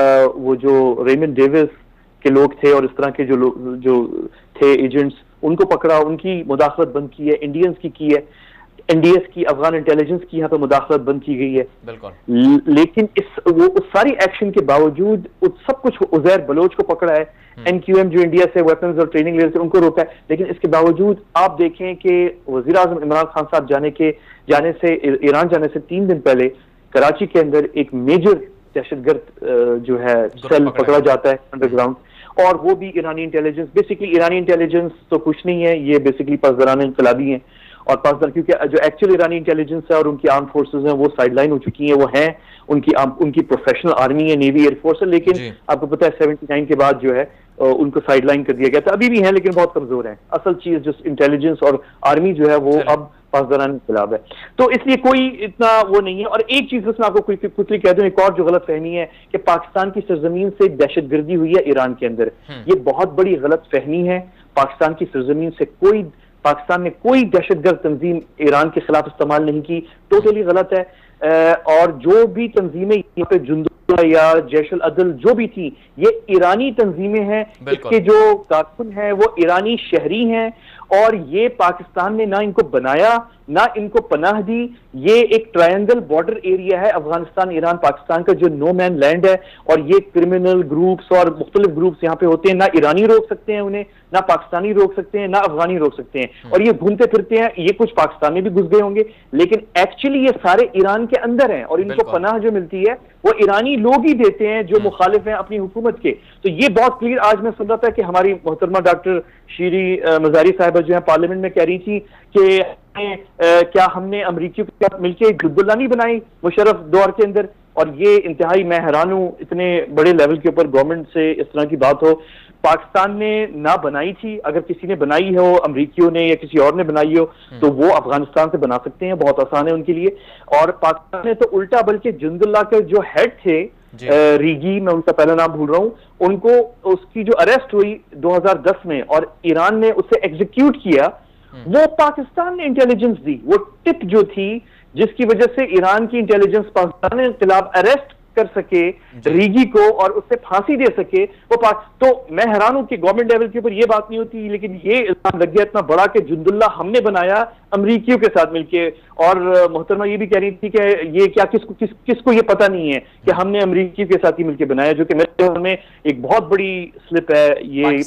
وہ جو ریمن ڈیوس کے لوگ تھے اور اس طرح کے جو لوگ جو تھے ایجنٹس، ان کو پکڑا، ان کی مداخلت بند کی ہے، انڈینز کی کی ہے، این ڈی ایس کی، افغان انٹیلیجنس کی یہاں پہ مداخلت بند کی گئی ہے۔ بالکل، لیکن اس وہ اس ساری ایکشن کے باوجود سب کچھ عزیر بلوچ کو پکڑا ہے، این کیو ایم جو انڈیا سے ویپنز اور ٹریننگ لے رہے تھے ان کو روکا ہے، لیکن اس کے باوجود آپ دیکھیں کہ وزیر اعظم عمران خان صاحب جانے کے جانے سے ایران جانے سے تین دن پہلے کراچی کے اندر ایک میجر دہشت گرد جو ہے سیل پکڑا جاتا ہے انڈر گراؤنڈ، اور وہ بھی ایرانی انٹیلیجنس، بیسکلی ایرانی انٹیلیجنس تو کچھ نہیں ہے، یہ بیسکلی پاسداران انقلابی ہیں، اور پاسدار کیونکہ جو ایکچوئل ایرانی انٹیلیجنس ہے اور ان کی آرم فورسز ہیں وہ سائڈ لائن ہو چکی ہیں، وہ ہیں ان کی ان کی پروفیشنل آرمی ہے، نیوی، ایئر فورس ہے، لیکن جی. آپ کو پتا ہے سیونٹی نائن کے بعد جو ہے ان کو سائڈ لائن کر دیا گیا تھا، ابھی بھی ہیں لیکن بہت کمزور ہیں، اصل چیز جو انٹیلیجنس اور آرمی جو ہے وہ اب پاسداران انقلاب ہے، تو اس لیے کوئی اتنا وہ نہیں ہے۔ اور ایک چیز بس میں آپ کو کچھ کہہ دوں، ایک اور جو غلط فہمی ہے کہ پاکستان کی سرزمین سے دہشت گردی ہوئی ہے ایران کے اندر، یہ بہت بڑی غلط فہمی ہے۔ پاکستان کی سرزمین سے کوئی پاکستان نے کوئی دہشت گرد تنظیم ایران کے خلاف استعمال نہیں کی، ٹوٹلی غلط ہے۔ اور جو بھی تنظیمیں یہاں پہ جندو یا جیش العدل جو بھی تھی، یہ ایرانی تنظیمیں ہیں، اس کے جو کارکن ہیں وہ ایرانی شہری ہیں، اور یہ پاکستان نے نہ ان کو بنایا نہ ان کو پناہ دی، یہ ایک ٹرائنگل بارڈر ایریا ہے افغانستان ایران پاکستان کا جو نو مین لینڈ ہے، اور یہ کرمنل گروپس اور مختلف گروپس یہاں پہ ہوتے ہیں، نہ ایرانی روک سکتے ہیں انہیں، نہ پاکستانی روک سکتے ہیں، نہ افغانی روک سکتے ہیں، اور یہ گھومتے پھرتے ہیں، یہ کچھ پاکستان میں بھی گھس گئے ہوں گے، لیکن ایکچولی ایکچولی یہ سارے ایران کے اندر ہیں اور ان کو پناہ جو ملتی ہے وہ ایرانی لوگ ہی دیتے ہیں جو مخالف ہیں اپنی حکومت کے. تو یہ بہت کلیئر آج میں سن رہا تھا کہ ہماری محترمہ ڈاکٹر شیری مزاری صاحبہ جو ہیں پارلیمنٹ میں کہہ رہی تھی کہ کیا ہم نے امریکیوں کے ساتھ مل کے حزب اللہ نہیں بنائی مشرف دور کے اندر. اور یہ انتہائی میں حیران ہوں اتنے بڑے لیول کے اوپر گورنمنٹ سے اس طرح کی بات ہو. پاکستان نے نہ بنائی تھی, اگر کسی نے بنائی ہو امریکیوں نے یا کسی اور نے بنائی ہو تو وہ افغانستان سے بنا سکتے ہیں, بہت آسان ہے ان کے لیے. اور پاکستان نے تو الٹا بلکہ جند اللہ کے جو ہیڈ تھے ریگی, میں ان کا پہلا نام بھول رہا ہوں, ان کو اس کی جو اریسٹ ہوئی دو ہزار دس میں اور ایران نے اسے ایگزیکیوٹ کیا, وہ پاکستان نے انٹیلیجنس دی. وہ ٹپ جو تھی جس کی وجہ سے ایران کی انٹیلیجنس پاکستان کے خلاف اریسٹ کر سکے ریگی کو اور اس سے پھانسی دے سکے, وہ تو میں حیران ہوں کہ گورنمنٹ لیول کے اوپر یہ بات نہیں ہوتی, لیکن یہ الزام لگ گیا اتنا بڑا کہ جند اللہ ہم نے بنایا امریکیوں کے ساتھ مل کے. اور محترمہ یہ بھی کہہ رہی تھی کہ یہ کیا کس کو کس, کس کو یہ پتہ نہیں ہے کہ ہم نے امریکیوں کے ساتھ ہی مل کے بنایا, جو کہ میرے خیال میں ایک بہت بڑی سلپ ہے. یہ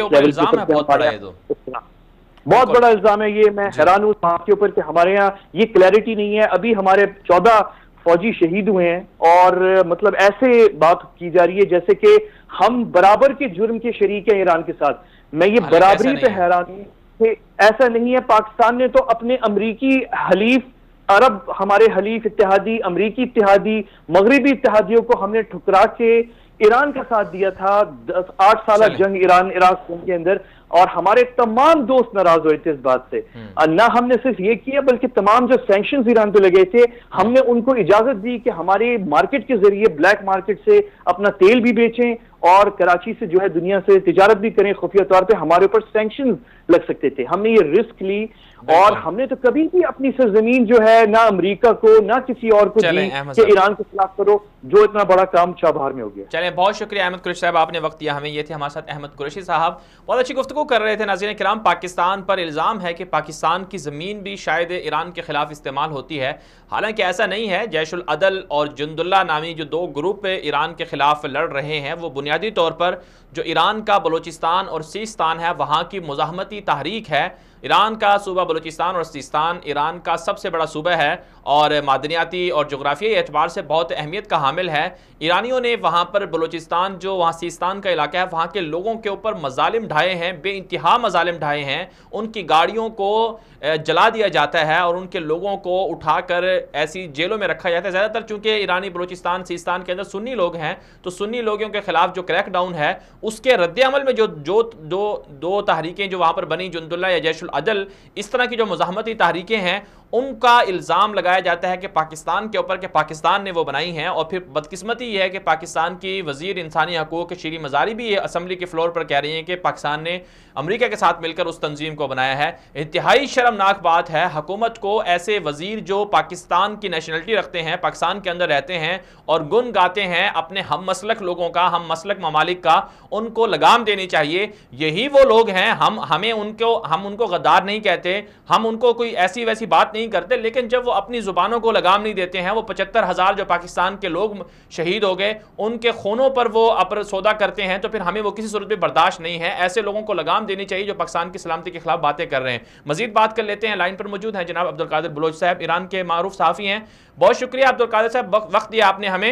مطلب بہت بڑا الزام ہے یہ. میں حیران ہوں آپ کے اوپر کہ ہمارے یہاں یہ کلیئرٹی نہیں ہے. ابھی ہمارے چودہ فوجی شہید ہوئے ہیں اور مطلب ایسے بات کی جا رہی ہے جیسے کہ ہم برابر کے جرم کے شریک ہیں ایران کے ساتھ. میں یہ برابری پہ حیران ہوں کہ ایسا نہیں ہے. پاکستان نے تو اپنے امریکی حلیف عرب, ہمارے حلیف اتحادی امریکی اتحادی مغربی اتحادیوں کو ہم نے ٹھکرا کے ایران کا ساتھ دیا تھا آٹھ سالہ جنگ ایران عراق کے اندر, اور ہمارے تمام دوست ناراض ہوئے تھے اس بات سے. نہ ہم نے صرف یہ کیا بلکہ تمام جو سینکشنز ایران پہ لگے تھے ہم نے ان کو اجازت دی کہ ہمارے مارکیٹ کے ذریعے بلیک مارکیٹ سے اپنا تیل بھی بیچیں اور کراچی سے جو ہے دنیا سے تجارت بھی کریں. خفیہ طور پہ ہمارے اوپر سینکشنز لگ سکتے تھے, ہم نے یہ رسک لی اور ہم نے تو کبھی بھی اپنی سرزمین جو ہے نہ امریکہ کو نہ کسی اور کو دی کہ ایران کے خلاف کرو, جو اتنا بڑا کام چابہار میں ہو گیا. چلیں, بہت شکریہ احمد قریشی صاحب, آپ نے وقت دیا ہمیں. یہ تھے ہمارے ساتھ احمد قریشی صاحب, بہت اچھی گفتگو کر رہے تھے. ناظرین کرام, پاکستان پر الزام ہے کہ پاکستان کی زمین بھی شاید ایران کے خلاف استعمال ہوتی ہے, حالانکہ ایسا نہیں ہے. جیش العدل اور جند اللہ نامی جو دو گروپ ایران کے خلاف لڑ رہے ہیں وہ بنیادی طور پر جو ایران کا بلوچستان اور سیستان ہے وہاں کی مزاحمتی تحریک ہے. ایران کا صوبہ بلوچستان اور سیستان ایران کا سب سے بڑا صوبہ ہے اور معدنیاتی اور جغرافیائی اعتبار سے بہت اہمیت کا حامل ہے. ایرانیوں نے وہاں پر بلوچستان جو وہاں سیستان کا علاقہ ہے وہاں کے لوگوں کے اوپر مظالم ڈھائے ہیں, بے انتہا مظالم ڈھائے ہیں. ان کی گاڑیوں کو جلا دیا جاتا ہے اور ان کے لوگوں کو اٹھا کر ایسی جیلوں میں رکھا جاتا ہے. زیادہ تر چونکہ ایرانی بلوچستان سیستان کے اندر سنی لوگ ہیں تو سنی لوگوں کے خلاف جو کریک ڈاؤن ہے اس کے رد عمل میں جو جو دو دو تحریکیں جو وہاں پر بنی, جند اللہ یا جیش العدل, اس طرح کی جو مزاحمتی تحریکیں ہیں ان کا الزام لگایا جاتا ہے کہ پاکستان کے اوپر کہ پاکستان نے وہ بنائی ہیں. اور پھر بدقسمتی یہ ہے کہ پاکستان کی وزیر انسانی حقوق شیری مزاری بھی یہ اسمبلی کے فلور پر کہہ رہی ہیں کہ پاکستان نے امریکہ کے ساتھ مل کر اس تنظیم کو بنایا ہے. انتہائی شرمناک بات ہے حکومت کو ایسے وزیر جو پاکستان کی نیشنلٹی رکھتے ہیں, پاکستان کے اندر رہتے ہیں اور گن گاتے ہیں اپنے ہم مسلک لوگوں کا, ہم مسلک ممالک کا, ان کو لگام دینی چاہیے. یہی وہ لوگ ہیں, ہم ہمیں ان کو ہم ان کو غدار نہیں کہتے, ہم ان کو کوئی ایسی ویسی بات نہیں کرتے, لیکن جب وہ اپنی زبانوں کو لگام نہیں دیتے ہیں, وہ پچہتر ہزار جو پاکستان کے لوگ شہید ہو گئے ان کے خونوں پر وہ اپر سودا کرتے ہیں, تو پھر ہمیں وہ کسی صورت میں برداشت نہیں ہے. ایسے لوگوں کو لگام دینی چاہیے جو پاکستان کی سلامتی کے خلاف باتیں کر رہے ہیں. مزید بات کر لیتے ہیں, لائن پر موجود ہیں جناب عبدالقادر بلوچ صاحب, ایران کے معروف صحافی ہیں. بہت شکریہ عبدالقادر صاحب, وقت دیا آپ نے ہمیں.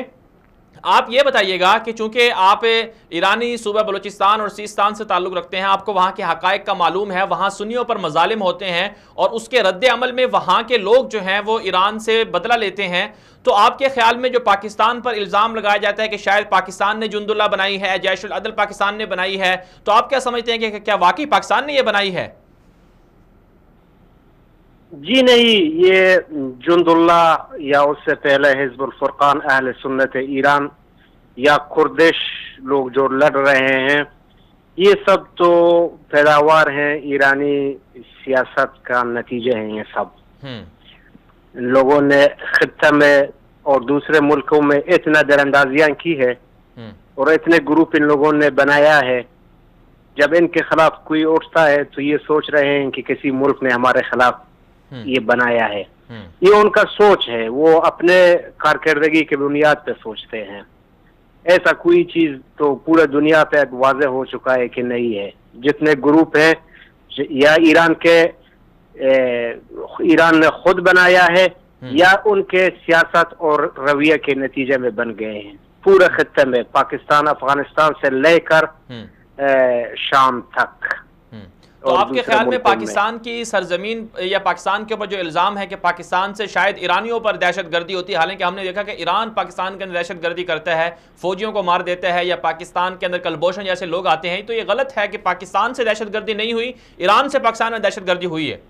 آپ یہ بتائیے گا کہ چونکہ آپ ایرانی صوبہ بلوچستان اور سیستان سے تعلق رکھتے ہیں, آپ کو وہاں کے حقائق کا معلوم ہے, وہاں سنیوں پر مظالم ہوتے ہیں اور اس کے رد عمل میں وہاں کے لوگ جو ہیں وہ ایران سے بدلہ لیتے ہیں, تو آپ کے خیال میں جو پاکستان پر الزام لگایا جاتا ہے کہ شاید پاکستان نے جند اللہ بنائی ہے, جیش العدل پاکستان نے بنائی ہے, تو آپ کیا سمجھتے ہیں کہ کیا واقعی پاکستان نے یہ بنائی ہے؟ جی نہیں, یہ جند اللہ یا اس سے پہلے حزب الفرقان اہل سنت ایران یا کردش لوگ جو لڑ رہے ہیں, یہ سب تو پیداوار ہیں ایرانی سیاست کا نتیجہ ہیں. یہ سب لوگوں نے خطہ میں اور دوسرے ملکوں میں اتنا در اندازیاں کی ہے اور اتنے گروپ ان لوگوں نے بنایا ہے, جب ان کے خلاف کوئی اٹھتا ہے تو یہ سوچ رہے ہیں کہ کسی ملک نے ہمارے خلاف یہ بنایا ہے. یہ ان کا سوچ ہے, وہ اپنے کارکردگی کے بنیاد پہ سوچتے ہیں. ایسا کوئی چیز تو پورے دنیا پہ واضح ہو چکا ہے کہ نہیں ہے. جتنے گروپ ہیں یا ایران کے ایران نے خود بنایا ہے یا ان کے سیاست اور رویے کے نتیجے میں بن گئے ہیں پورے خطے میں، پاکستان افغانستان سے لے کر شام تک۔ تو آپ کے خیال میں پاکستان کی سرزمین یا پاکستان کے اوپر جو الزام ہے کہ پاکستان سے شاید ایرانیوں پر دہشت گردی ہوتی ہے، حالانکہ ہم نے دیکھا کہ ایران پاکستان کے اندر دہشت گردی کرتا ہے، فوجیوں کو مار دیتا ہے، یا پاکستان کے اندر کلبھوشن جیسے لوگ آتے ہیں، تو یہ غلط ہے کہ پاکستان سے دہشت گردی نہیں ہوئی، ایران سے پاکستان میں دہشت گردی ہوئی ہے؟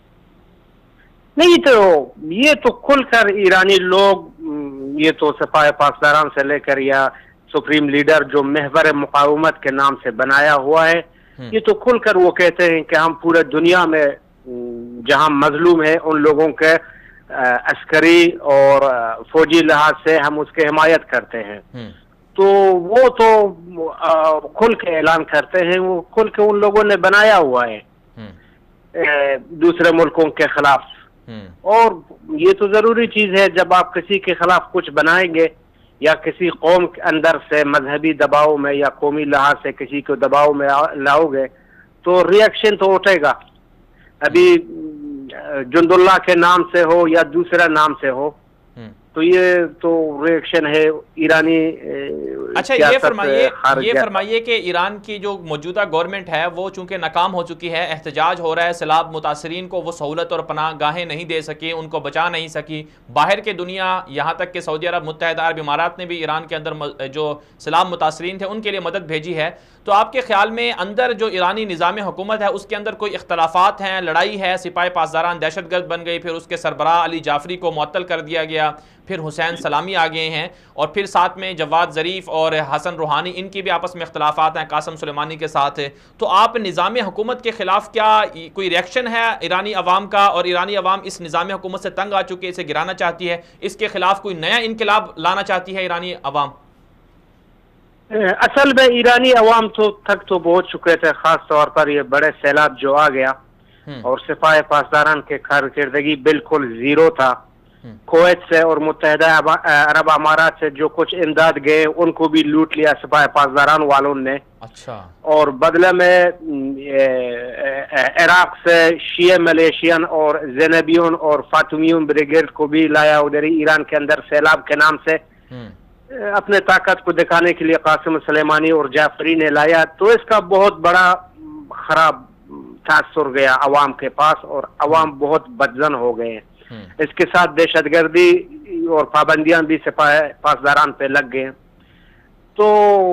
نہیں، تو یہ تو کھل کر ایرانی لوگ، یہ تو سپاہ پاسداران سے لے کر یا سپریم لیڈر جو محور مقاومت کے نام سے بنایا ہوا ہے، یہ تو کھل کر وہ کہتے ہیں کہ ہم پورے دنیا میں جہاں مظلوم ہے ان لوگوں کے عسکری اور فوجی لحاظ سے ہم اس کے حمایت کرتے ہیں، تو وہ تو کھل کے اعلان کرتے ہیں، وہ کھل کے ان لوگوں نے بنایا ہوا ہے دوسرے ملکوں کے خلاف۔ اور یہ تو ضروری چیز ہے، جب آپ کسی کے خلاف کچھ بنائیں گے یا کسی قوم کے اندر سے مذہبی دباؤ میں یا قومی لحاظ سے کسی کو دباؤ میں لاؤ گے تو ری ایکشن تو اٹھے گا، ابھی جند اللہ کے نام سے ہو یا دوسرا نام سے ہو، تو یہ تو ری ایکشن ہے ایرانی۔ اچھا یہ فرمائیے یہ فرمائیے کہ ایران کی جو موجودہ گورنمنٹ ہے وہ چونکہ ناکام ہو چکی ہے، احتجاج ہو رہا ہے، سیلاب متاثرین کو وہ سہولت اور پناہ گاہیں نہیں دے سکی، ان کو بچا نہیں سکی، باہر کے دنیا یہاں تک کہ سعودی عرب، متحدہ عرب امارات نے بھی ایران کے اندر جو سیلاب متاثرین تھے ان کے لیے مدد بھیجی ہے، تو آپ کے خیال میں اندر جو ایرانی نظام حکومت ہے اس کے اندر کوئی اختلافات ہیں، لڑائی ہے، سپاہ پاسداران دہشت گرد بن گئی، پھر اس کے سربراہ علی جعفری کو معطل کر دیا گیا، پھر حسین سلامی آ گئے ہیں، اور پھر ساتھ میں جواد ظریف اور حسن روحانی ان کی بھی آپس میں اختلافات ہیں قاسم سلیمانی کے ساتھ، تو آپ نظام حکومت کے خلاف کیا کوئی ریئیکشن ہے ایرانی عوام کا، اور ایرانی عوام اس نظام حکومت سے تنگ آ چکی ہے، اسے گرانا چاہتی ہے، اس کے خلاف کوئی نیا انقلاب لانا چاہتی ہے ایرانی عوام؟ اصل میں ایرانی عوام تو تھک تو بہت چکے تھے، خاص طور پر یہ بڑے سیلاب جو آ گیا اور سپاہ پاسداران کے کارکردگی بالکل زیرو تھا، کویت سے اور متحدہ عرب امارات سے جو کچھ امداد گئے ان کو بھی لوٹ لیا سپاہ پاسداران والوں نے، اچھا، اور بدلے میں عراق سے شیعہ ملیشین اور زینبیون اور فاطمیون بریگیڈ کو بھی لایا ادھر ایران کے اندر سیلاب کے نام سے، اپنے طاقت کو دکھانے کے لیے قاسم سلیمانی اور جعفری نے لایا، تو اس کا بہت بڑا خراب تاثر گیا عوام کے پاس اور عوام بہت بدزن ہو گئے ہیں۔ اس کے ساتھ دہشت گردی اور پابندیاں بھی سپاہ پاسداران پہ لگ گئے، تو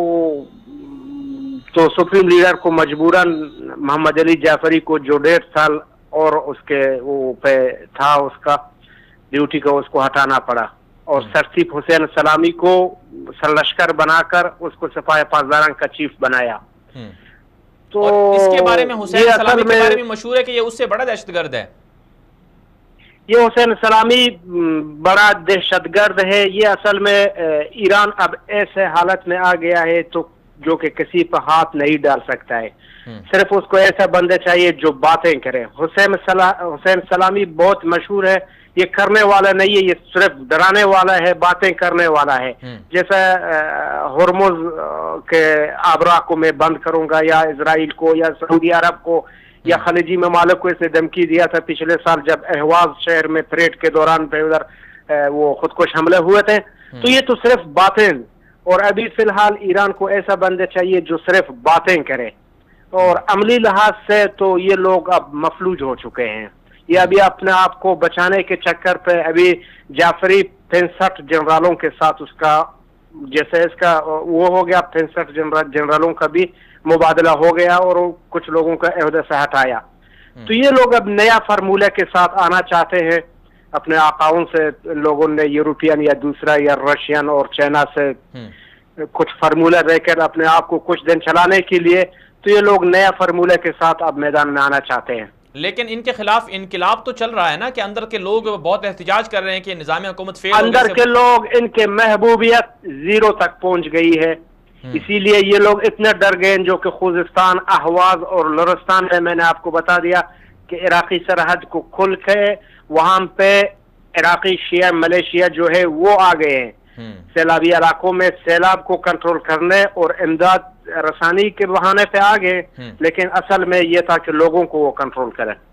تو سپریم لیڈر کو مجبوراً محمد علی جعفری کو جو ڈیڑھ سال اور اس کے وہ پہ تھا اس کا ڈیوٹی کا، اس کو ہٹانا پڑا، اور سرسیپ حسین سلامی کو سرلشکر بنا کر اس کو سپاہ پاسداران کا چیف بنایا۔ تو اس کے بارے میں حسین سلامی کے بارے میں مشہور ہے کہ یہ اس سے بڑا دہشت گرد ہے، یہ حسین سلامی بڑا دہشت گرد ہے، یہ اصل میں ایران اب ایسے حالت میں آ گیا ہے تو جو کہ کسی پہ ہاتھ نہیں ڈال سکتا ہے، صرف اس کو ایسا بندے چاہیے جو باتیں کرے۔ حسین حسین سلامی بہت مشہور ہے، یہ کرنے والا نہیں ہے، یہ صرف ڈرانے والا ہے، باتیں کرنے والا ہے، جیسا ہرمز کے آبراہ کو میں بند کروں گا یا اسرائیل کو یا سعودی عرب کو یا خلیجی ممالک کو اس نے دھمکی دیا تھا پچھلے سال جب اہواز شہر میں پریڈ کے دوران پہ ادھر وہ خودکش حملے ہوئے تھے، تو یہ تو صرف باتیں، اور ابھی فی الحال ایران کو ایسا بندے چاہیے جو صرف باتیں کرے، اور عملی لحاظ سے تو یہ لوگ اب مفلوج ہو چکے ہیں، یہ ابھی اپنے آپ کو بچانے کے چکر پہ ابھی جعفری پینسٹھ جنرالوں کے ساتھ اس کا جیسے اس کا وہ ہو گیا، پینسٹھ جنرالوں کا بھی مبادلہ ہو گیا اور کچھ لوگوں کا عہدے سے ہٹایا، تو یہ لوگ اب نیا فارمولہ کے ساتھ آنا چاہتے ہیں اپنے آقاؤں سے، لوگوں نے یورپین یا دوسرا یا رشین اور چائنا سے کچھ فارمولہ دے کر اپنے آپ کو کچھ دن چلانے کے لیے، تو یہ لوگ نیا فارمولہ کے ساتھ اب میدان میں آنا چاہتے ہیں۔ لیکن ان کے خلاف انقلاب تو چل رہا ہے نا، کہ اندر کے لوگ بہت احتجاج کر رہے ہیں کہ نظام حکومت فیل ہو گیا، اندر کے لوگ ان کے محبوبیت زیرو تک پہنچ گئی ہے، اسی لیے یہ لوگ اتنے ڈر گئے جو کہ خوزستان، احواز اور لرستان میں میں نے آپ کو بتا دیا کہ عراقی سرحد کو کھل کے وہاں پہ عراقی شیعہ ملیشیا جو ہے وہ آ گئے ہیں سیلابی علاقوں میں، سیلاب کو کنٹرول کرنے اور امداد رسانی کے بہانے پہ آ گئے، لیکن اصل میں یہ تھا کہ لوگوں کو وہ کنٹرول کریں۔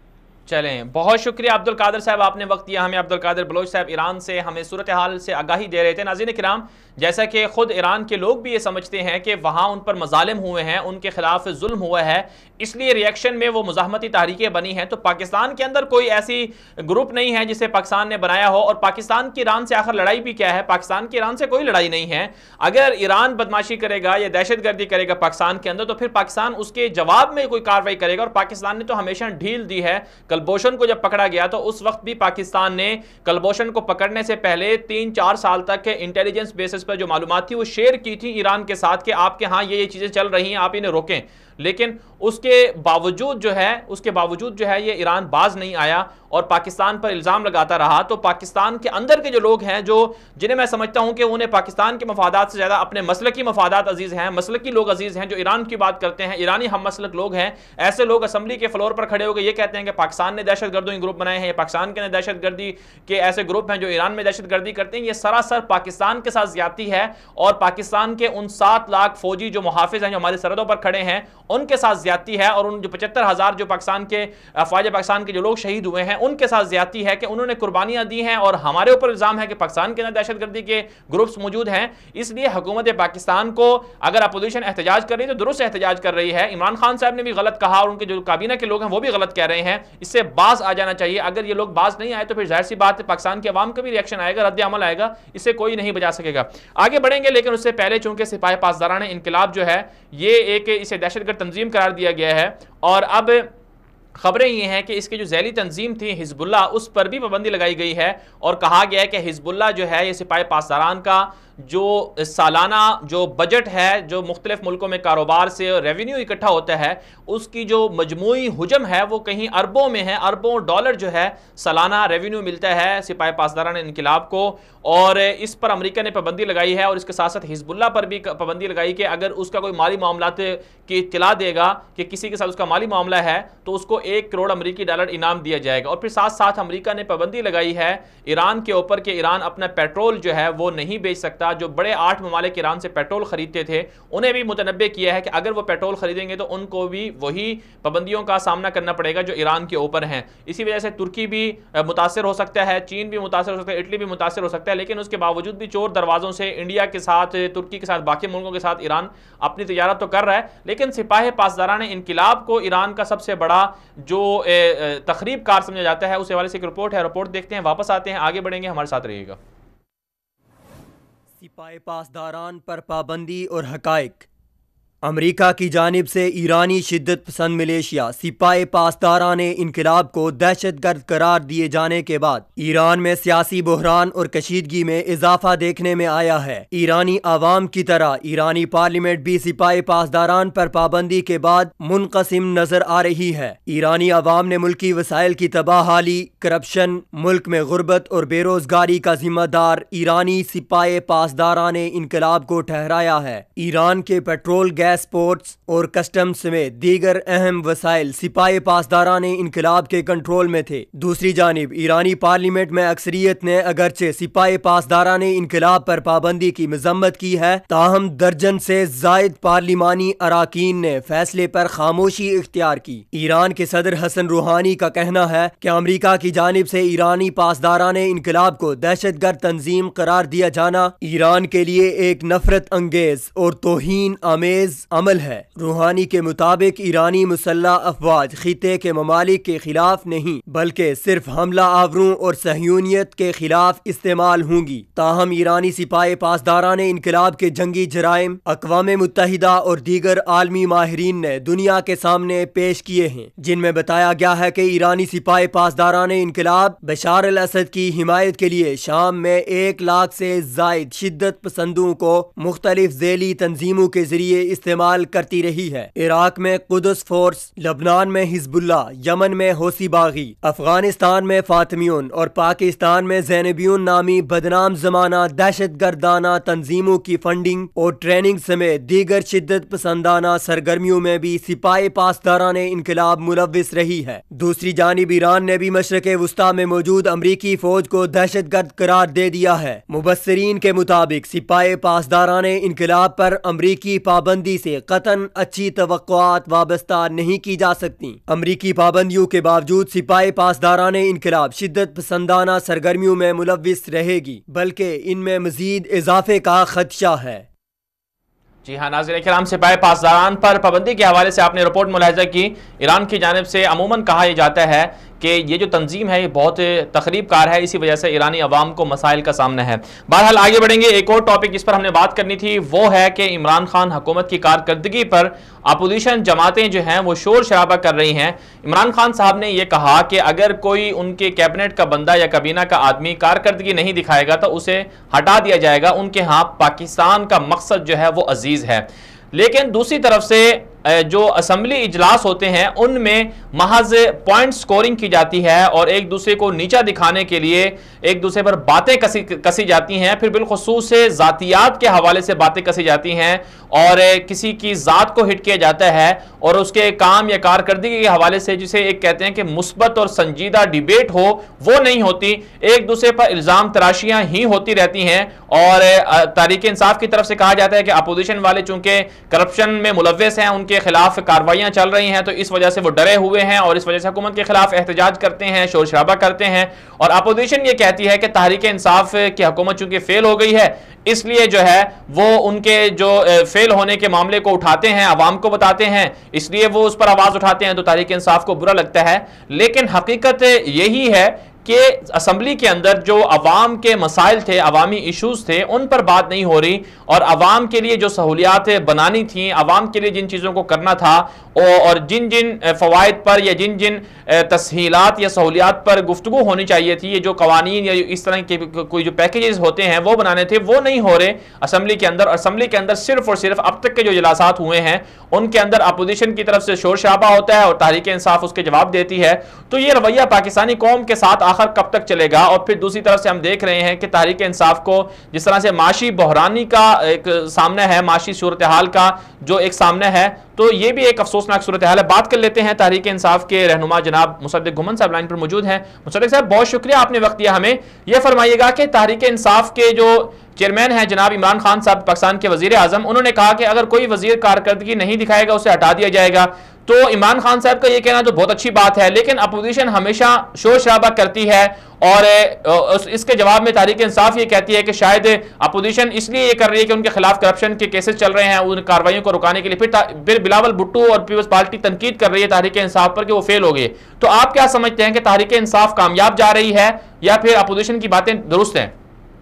چلیں، بہت شکریہ عبد القادر صاحب، آپ نے وقت دیا ہمیں۔ عبد القادر بلوچ صاحب ایران سے ہمیں صورتحال سے آگاہی دے رہے تھے۔ ناظرین کرام، جیسا کہ خود ایران کے لوگ بھی یہ سمجھتے ہیں کہ وہاں ان پر مظالم ہوئے ہیں، ان کے خلاف ظلم ہوا ہے، اس لیے ریئیکشن میں وہ مزاحمتی تحریکیں بنی ہیں۔ تو پاکستان کے اندر کوئی ایسی گروپ نہیں ہے جسے پاکستان نے بنایا ہو، اور پاکستان کی ایران سے آخر لڑائی بھی کیا ہے؟ پاکستان کی ایران سے کوئی لڑائی نہیں ہے۔ اگر ایران بدماشی کرے گا یا دہشت گردی کرے گا پاکستان کے اندر، تو پھر پاکستان اس کے جواب میں کوئی کارروائی کرے گا، اور پاکستان نے تو ہمیشہ ڈھیل دی ہے۔ کلبھوشن کو جب پکڑا گیا تو اس وقت بھی پاکستان نے کلبھوشن کو پکڑنے سے پہلے تین چار سال تک انٹیلیجنس بیسس پر جو معلومات تھی وہ شیئر کی تھی ایران کے ساتھ کہ آپ کے ہاں یہ یہ چیزیں چل رہی ہیں، آپ انہیں روکیں۔ لیکن اس کے باوجود جو ہے اس کے باوجود جو ہے یہ ایران باز نہیں آیا اور پاکستان پر الزام لگاتا رہا۔ تو پاکستان کے اندر کے جو لوگ ہیں، جو جنہیں میں سمجھتا ہوں کہ انہیں پاکستان کے مفادات سے زیادہ اپنے مسلکی مفادات عزیز ہیں، مسلکی لوگ عزیز ہیں جو ایران کی بات کرتے ہیں، ایرانی ہم مسلک لوگ ہیں، ایسے لوگ اسمبلی کے فلور پر کھڑے ہو کے یہ کہتے ہیں کہ پاکستان نے دہشت گردوں کے گروپ بنائے ہیں، پاکستان کے دہشت گردی کے ایسے گروپ ہیں جو ایران میں دہشت گردی کرتے ہیں۔ یہ سراسر پاکستان کے ساتھ زیادتی ہے، اور پاکستان کے ان سات لاکھ فوجی جو محافظ ہیں جو ہماری سرحدوں پر کھڑے ہیں ان کے ساتھ زیادتی ہے، اور ان جو پچہتر ہزار جو پاکستان کے فوج پاکستان کے جو لوگ شہید ہوئے ہیں ان کے ساتھ زیادتی ہے کہ انہوں نے قربانیاں دی ہیں، اور ہمارے اوپر الزام ہے کہ پاکستان کے اندر دہشت گردی کے گروپس موجود ہیں۔ اس لیے حکومت پاکستان کو اگر اپوزیشن احتجاج کر رہی ہے تو درست احتجاج کر رہی ہے۔ عمران خان صاحب نے بھی غلط کہا، اور ان کے جو کابینہ کے لوگ ہیں وہ بھی غلط کہہ رہے ہیں، اس سے باز آ جانا چاہیے۔ اگر یہ لوگ باز نہیں آئے تو پھر ظاہر سی بات ہے پاکستان کے عوام کا بھی ریئیکشن آئے گا، رد عمل آئے گا، اس سے کوئی نہیں بچا سکے گا۔ آگے بڑھیں گے، لیکن اس سے پہلے چونکہ سپاہی پاسداران انقلاب جو ہے یہ ایک اسے دہشت گرد تنظیم قرار دیا گیا ہے، اور اب خبریں یہ ہیں کہ اس کی جو ذیلی تنظیم تھی حزب اللہ، اس پر بھی پابندی لگائی گئی ہے، اور کہا گیا ہے کہ حزب اللہ جو ہے یہ سپاہی پاسداران کا جو سالانہ جو بجٹ ہے جو مختلف ملکوں میں کاروبار سے ریونیو اکٹھا ہوتا ہے اس کی جو مجموعی حجم ہے وہ کہیں اربوں میں ہے، اربوں ڈالر جو ہے سالانہ ریونیو ملتا ہے سپاہی پاسداران انقلاب کو، اور اس پر امریکہ نے پابندی لگائی ہے، اور اس کے ساتھ ساتھ حزب اللہ پر بھی پابندی لگائی کہ اگر اس کا کوئی مالی معاملات کی اطلاع دے گا کہ کسی کے ساتھ اس کا مالی معاملہ ہے تو اس کو ایک کروڑ امریکی ڈالر انعام دیا جائے گا۔ اور پھر ساتھ ساتھ امریکہ نے پابندی لگائی ہے ایران کے اوپر کہ ایران اپنا پیٹرول جو ہے وہ نہیں بیچ سکتا۔ جو بڑے آٹھ ممالک ایران سے پیٹرول خریدتے تھے انہیں بھی متنبع کیا ہے کہ اگر وہ پیٹرول خریدیں گے تو ان کو بھی وہی پابندیوں کا سامنا کرنا پڑے گا جو ایران کے اوپر ہیں۔ اسی وجہ سے ترکی بھی متاثر ہو سکتا ہے، چین بھی متاثر ہو سکتا ہے، اٹلی بھی متاثر ہو سکتا ہے، لیکن اس کے باوجود بھی چور دروازوں سے انڈیا کے ساتھ، ترکی کے ساتھ، باقی ملکوں کے ساتھ ایران اپنی تجارت تو کر رہا ہے۔ لیکن سپاہی پاسداران انقلاب کو ایران کا سب سے بڑا جو تخریب کار سمجھا جاتا ہے، اس حوالے سے ایک رپورٹ ہے، رپورٹ دیکھتے ہیں، واپس آتے ہیں، آگے بڑھیں گے، ہمارے ساتھ رہیے گا۔ سپاہی پاسداران پر پابندی اور حقائق۔ امریکہ کی جانب سے ایرانی شدت پسند ملیشیا سپاہی پاسداران انقلاب کو دہشت گرد قرار دیے جانے کے بعد ایران میں سیاسی بحران اور کشیدگی میں اضافہ دیکھنے میں آیا ہے۔ ایرانی عوام کی طرح ایرانی پارلیمنٹ بھی سپاہی پاسداران پر پابندی کے بعد منقسم نظر آ رہی ہے۔ ایرانی عوام نے ملکی وسائل کی تباہ حالی، کرپشن، ملک میں غربت اور بے روزگاری کا ذمہ دار ایرانی سپاہی پاسداران انقلاب کو ٹھہرایا ہے۔ ایران کے پیٹرول گیس سپورٹس اور کسٹم سمیت دیگر اہم وسائل سپاہی پاسداران انقلاب کے کنٹرول میں تھے۔ دوسری جانب ایرانی پارلیمنٹ میں اکثریت نے اگرچہ سپاہی پاسداران انقلاب پر پابندی کی مذمت کی ہے، تاہم درجن سے زائد پارلیمانی اراکین نے فیصلے پر خاموشی اختیار کی۔ ایران کے صدر حسن روحانی کا کہنا ہے کہ امریکہ کی جانب سے ایرانی پاسداران انقلاب کو دہشت گرد تنظیم قرار دیا جانا ایران کے لیے ایک نفرت انگیز اور توہین آمیز عمل ہے۔ روحانی کے مطابق ایرانی مسلح افواج خطے کے ممالک کے خلاف نہیں بلکہ صرف حملہ آوروں اور صہیونیت کے خلاف استعمال ہوں گی۔ تاہم ایرانی سپاہی پاسداران انقلاب کے جنگی جرائم اقوام متحدہ اور دیگر عالمی ماہرین نے دنیا کے سامنے پیش کیے ہیں، جن میں بتایا گیا ہے کہ ایرانی سپاہی پاسداران انقلاب بشار الاسد کی حمایت کے لیے شام میں ایک لاکھ سے زائد شدت پسندوں کو مختلف ذیلی تنظیموں کے ذریعے استعمال کرتی رہی ہے۔ عراق میں قدس فورس، لبنان میں حزب اللہ، یمن میں حوثی باغی، افغانستان میں فاطمیون اور پاکستان میں زینبیون نامی بدنام زمانہ دہشت گردانہ تنظیموں کی فنڈنگ اور ٹریننگ سمیت دیگر شدت پسندانہ سرگرمیوں میں بھی سپاہی پاسداران انقلاب ملوث رہی ہے۔ دوسری جانب ایران نے بھی مشرق وسطی میں موجود امریکی فوج کو دہشت گرد قرار دے دیا ہے۔ مبصرین کے مطابق سپاہی پاسداران انقلاب پر امریکی پابندی پابندی سے قطعاً اچھی توقعات وابستہ نہیں کی جا سکتی۔ امریکی پابندیوں کے باوجود سپاہی پاسداران انقلاب شدت پسندانہ سرگرمیوں میں ملوث رہے گی، بلکہ ان میں مزید اضافے کا خدشہ ہے۔ جی ہاں ناظرین کرام، سپاہی پاسداران پر پابندی کے حوالے سے آپ نے رپورٹ ملاحظہ کی۔ ایران کی جانب سے عموماً کہا یہ جاتا ہے کہ یہ جو تنظیم ہے یہ بہت تخریب کار ہے، اسی وجہ سے ایرانی عوام کو مسائل کا سامنا ہے۔ بہرحال آگے بڑھیں گے۔ ایک اور ٹاپک جس پر ہم نے بات کرنی تھی وہ ہے کہ عمران خان حکومت کی کارکردگی پر اپوزیشن جماعتیں جو ہیں وہ شور شرابہ کر رہی ہیں۔ عمران خان صاحب نے یہ کہا کہ اگر کوئی ان کے کیبنٹ کا بندہ یا کابینہ کا آدمی کارکردگی نہیں دکھائے گا تو اسے ہٹا دیا جائے گا۔ ان کے ہاں پاکستان کا مقصد جو ہے وہ عزیز ہے۔ لیکن دوسری طرف سے جو اسمبلی اجلاس ہوتے ہیں ان میں محض پوائنٹ سکورنگ کی جاتی ہے اور ایک دوسرے کو نیچا دکھانے کے لیے ایک دوسرے پر باتیں کسی کسی جاتی ہیں، پھر بالخصوص سے ذاتیات کے حوالے سے باتیں کسی جاتی ہیں اور کسی کی ذات کو ہٹ کیا جاتا ہے اور اس کے کام یا کارکردگی کے حوالے سے جسے ایک کہتے ہیں کہ مثبت اور سنجیدہ ڈیبیٹ ہو وہ نہیں ہوتی، ایک دوسرے پر الزام تراشیاں ہی ہوتی رہتی ہیں۔ اور تحریک انصاف کی طرف سے کہا جاتا ہے کہ اپوزیشن والے چونکہ کرپشن میں ملوث ہیں، ان کے خلاف کارروائیاں چل رہی ہیں تو اس وجہ سے وہ ڈرے ہوئے ہیں اور اس وجہ سے حکومت کے خلاف احتجاج کرتے ہیں، شور شرابہ کرتے ہیں۔ اور اپوزیشن یہ کہتی ہے کہ تحریک انصاف کی حکومت چونکہ فیل ہو گئی ہے اس لیے جو ہے وہ ان کے جو فیل ہونے کے معاملے کو اٹھاتے ہیں، عوام کو بتاتے ہیں، اس لیے وہ اس پر آواز اٹھاتے ہیں تو تحریک انصاف کو برا لگتا ہے۔ لیکن حقیقت یہی ہے کہ اسمبلی کے اندر جو عوام کے مسائل تھے، عوامی ایشوز تھے، ان پر بات نہیں ہو رہی اور عوام کے لیے جو سہولیات بنانی تھیں، عوام کے لیے جن چیزوں کو کرنا تھا اور جن جن فوائد پر یا جن جن تسہیلات یا سہولیات پر گفتگو ہونی چاہیے تھی، یہ جو قوانین یا اس طرح کے کوئی جو پیکیجز ہوتے ہیں وہ بنانے تھے وہ نہیں ہو رہے اسمبلی کے اندر۔ اسمبلی کے اندر صرف اور صرف اب تک کے جو اجلاسات ہوئے ہیں ان کے اندر اپوزیشن کی طرف سے شور شرابہ ہوتا ہے اور تحریک انصاف اس کے جواب دیتی ہے۔ تو یہ رویہ پاکستانی قوم کے ساتھ آخر کب تک چلے گا؟ اور پھر دوسری طرف سے ہم دیکھ رہے ہیں کہ تحریک انصاف کو جس طرح سے معاشی بحرانی کا ایک سامنا ہے، معاشی صورتحال کا جو ایک سامنا ہے، تو یہ بھی ایک افسوسناک صورتحال ہے۔ بات کر لیتے ہیں تحریک انصاف کے رہنما جناب مصدق گھمن صاحب لائن پر موجود ہیں۔ مصدق صاحب بہت شکریہ، آپ نے وقت دیا ہمیں۔ یہ فرمائیے گا کہ تحریک انصاف کے جو چیئرمین ہیں جناب عمران خان صاحب، پاکستان کے وزیر اعظم، انہوں نے کہا کہ اگر کوئی وزیر کارکردگی نہیں دکھائے گا اسے ہٹا دیا جائے گا۔ تو عمران خان صاحب کا یہ کہنا تو بہت اچھی بات ہے، لیکن اپوزیشن ہمیشہ شور شرابہ کرتی ہے اور اس کے جواب میں تحریک انصاف یہ کہتی ہے کہ شاید اپوزیشن اس لیے یہ کر رہی ہے کہ ان کے خلاف کرپشن کے کیسز چل رہے ہیں، ان کارروائیوں کو رکانے کے لیے۔ پھر بلاول بھٹو اور پیپلز پارٹی تنقید کر رہی ہے تحریک انصاف پر کہ وہ فیل ہو گئے۔ تو آپ کیا سمجھتے ہیں کہ تحریک انصاف کامیاب جا رہی ہے یا پھر اپوزیشن کی باتیں درست ہیں؟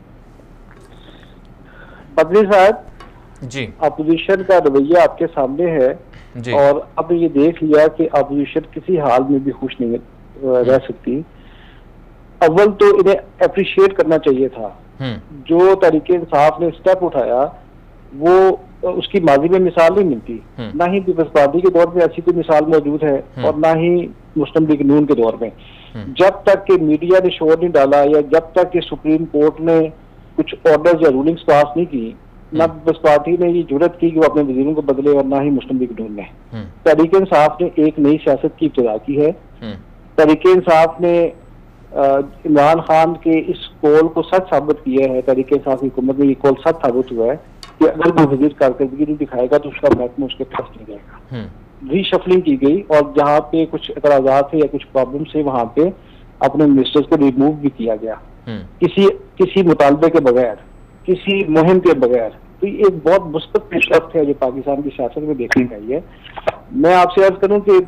بدری صاحب جی، اپوزیشن کا رویہ آپ کے سامنے ہے جی، اور اب یہ دیکھ لیا کہ اپوزیشن کسی حال میں بھی خوش نہیں رہ سکتی۔ اول تو انہیں اپریشیٹ کرنا چاہیے تھا، جو تحریک انصاف نے سٹیپ اٹھایا وہ اس کی ماضی میں مثال نہیں ملتی، نہ ہی پیپلز پارٹی کے دور میں ایسی کوئی مثال موجود ہے اور نہ ہی مسلم لیگ نون کے دور میں۔ جب تک کہ میڈیا نے شور نہیں ڈالا یا جب تک کہ سپریم کورٹ نے کچھ آرڈرز یا رولنگز پاس نہیں کی، نہ پیپلز پارٹی نے یہ جرت کی کہ وہ اپنے وزیروں کو بدلے اور نہ ہی مسلم لیگ نون نے۔ تحریک انصاف نے ایک نئی سیاست کی ابتدا کی ہے۔ تحریک انصاف نے عمران خان کے اس کول کو سچ ثابت کیا ہے، تحریک انصاف کی حکومت میں یہ کول سچ ثابت ہوا ہے کہ اگر کوئی وزیر کارکردگی نہیں دکھائے گا تو اس کا محکمہ اس کے پاس نہیں جائے گا۔ ری شفلنگ کی گئی اور جہاں پہ کچھ اعتراضات تھے یا کچھ پرابلم سے وہاں پہ اپنے منسٹرز کو ریموو بھی کیا گیا، کسی کسی مطالبے کے بغیر، کسی مہم کے بغیر۔ تو یہ ایک بہت مثبت پیش رفت ہے جو پاکستان کی سیاست میں دیکھنے کا ہے۔ میں آپ سے عرض کروں کہ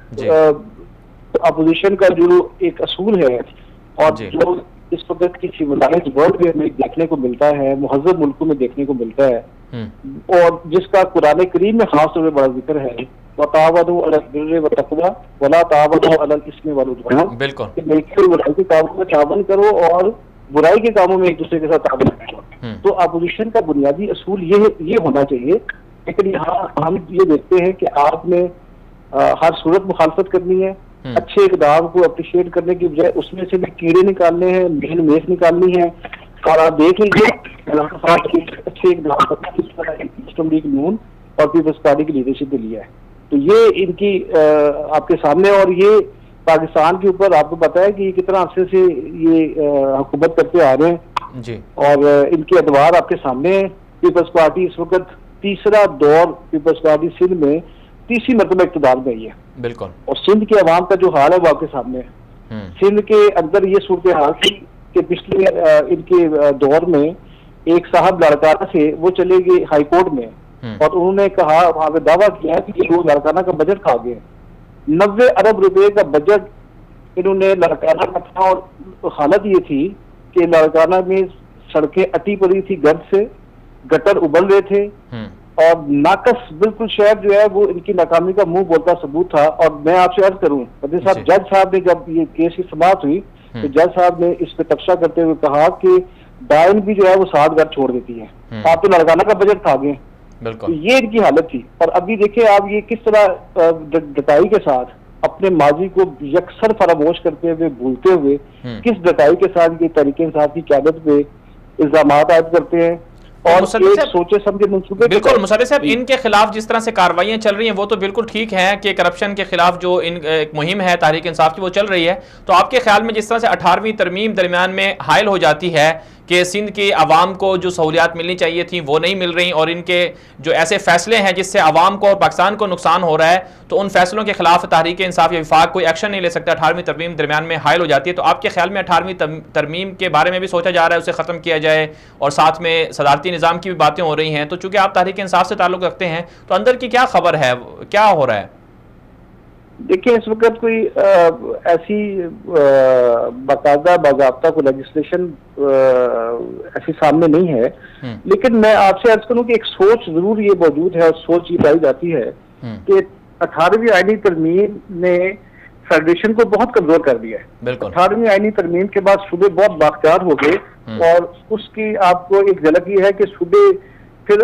اپوزیشن کا جو ایک اصول ہے اور جو اس وقت کی سیولائزڈ ورلڈ میں ہمیں دیکھنے کو ملتا ہے، مہذب ملکوں میں دیکھنے کو ملتا ہے اور جس کا قرآن کریم میں خاص طور پہ بڑا ذکر ہے، وَتَعَاوَنُوا عَلَى الْبِرِّ وَالتَّقْوَىٰ وَلَا تَعَاوَنُوا عَلَى الْإِثْمِ وَالْعُدْوَانِ، بالکل کہ نیکی اور برائی کے کاموں میں تعاون کرو اور برائی کے کاموں میں ایک دوسرے کے ساتھ تعاون کرو۔ تو اپوزیشن کا بنیادی اصول یہ یہ ہونا چاہیے، لیکن یہاں ہم یہ دیکھتے ہیں کہ آپ نے ہر صورت مخالفت کرنی ہے، اچھے اقدام کو اپریشیٹ کرنے کی بجائے اس میں سے بھی کیڑے نکالنے ہیں، میل میخ نکالنی ہے۔ اور آپ دیکھ لیجیے اچھے اقدام مسلم لیگ نون اور پیپلز پارٹی کی لیڈرشپ نے لیا ہے، تو یہ ان کی آپ کے سامنے، اور یہ پاکستان کے اوپر آپ کو پتا ہے کہ یہ کتنا عرصے سے یہ حکومت کرتے آ رہے ہیں جی، اور ان کے ادوار آپ کے سامنے ہیں۔ پیپلز پارٹی اس وقت تیسرا دور پیپلز پارٹی سندھ میں تیسری مرتبہ اقتدار میں آئی ہے بالکل, اور سندھ کے عوام کا جو حال ہے وہ آپ کے سامنے ہے. سندھ کے اندر یہ صورتحال تھی کہ پچھلے ان کے دور میں ایک صاحب لاڑکانہ سے وہ چلے گئے ہائی کورٹ میں اور انہوں نے کہا, وہاں پہ دعویٰ کیا کہ وہ لاڑکانہ کا بجٹ کھا گئے. نوے ارب روپے کا بجٹ انہوں نے لاڑکانہ کا تھا, اور حالت یہ تھی کہ لاڑکانہ میں سڑکیں اٹی پڑی تھی گرد سے, گٹر ابل رہے تھے, اور ناقص بالکل شہر جو ہے وہ ان کی ناکامی کا منہ بولتا ثبوت تھا. اور میں آپ سے عرض کروں مدنی صاحب, جج صاحب نے جب یہ کیس کی سماعت ہوئی تو جج صاحب نے اس پہ تبصرہ کرتے ہوئے کہا کہ ڈائن بھی جو ہے وہ سات گھر چھوڑ دیتی ہے, آپ تو لاڑکانہ کا بجٹ کھا گئے. تو یہ ان کی حالت تھی. اور ابھی دیکھیں آپ یہ کس طرح ڈٹائی کے ساتھ اپنے ماضی کو یکسر فراموش کرتے ہوئے, بھولتے ہوئے, کس ڈٹائی کے ساتھ یہ تحریک انصاف کی قیادت پہ الزامات عائد کرتے ہیں اور ایک سوچے سمجھے منصوبے. بالکل مصدق صاحب, ان کے خلاف جس طرح سے کاروائیاں چل رہی ہیں وہ تو بالکل ٹھیک ہے کہ کرپشن کے خلاف جو ان ایک مہم ہے تحریک انصاف کی وہ چل رہی ہے. تو آپ کے خیال میں جس طرح سے اٹھارہویں ترمیم درمیان میں حائل ہو جاتی ہے کہ سندھ کے عوام کو جو سہولیات ملنی چاہیے تھیں وہ نہیں مل رہی, اور ان کے جو ایسے فیصلے ہیں جس سے عوام کو اور پاکستان کو نقصان ہو رہا ہے, تو ان فیصلوں کے خلاف تحریک انصاف یا وفاق کوئی ایکشن نہیں لے سکتا, اٹھارہویں ترمیم درمیان میں حائل ہو جاتی ہے. تو آپ کے خیال میں اٹھارہویں ترمیم کے بارے میں بھی سوچا جا رہا ہے اسے ختم کیا جائے, اور ساتھ میں صدارتی نظام کی بھی باتیں ہو رہی ہیں. تو چونکہ آپ تحریک انصاف سے تعلق رکھتے ہیں تو اندر کی کیا خبر ہے, کیا ہو رہا ہے؟ دیکھیں اس وقت کوئی ایسی باقاعدہ باضابطہ کوئی لیجسلیشن ایسی سامنے نہیں ہے, لیکن میں آپ سے عرض کروں کہ ایک سوچ ضرور یہ موجود ہے, اور سوچ یہ پائی جاتی ہے کہ اٹھارہویں آئینی ترمیم نے فیڈریشن کو بہت کمزور کر دیا ہے. اٹھارہویں آئینی ترمیم کے بعد صوبے بہت بااختیار ہو گئے, اور اس کی آپ کو ایک جھلک یہ ہے کہ صوبے پھر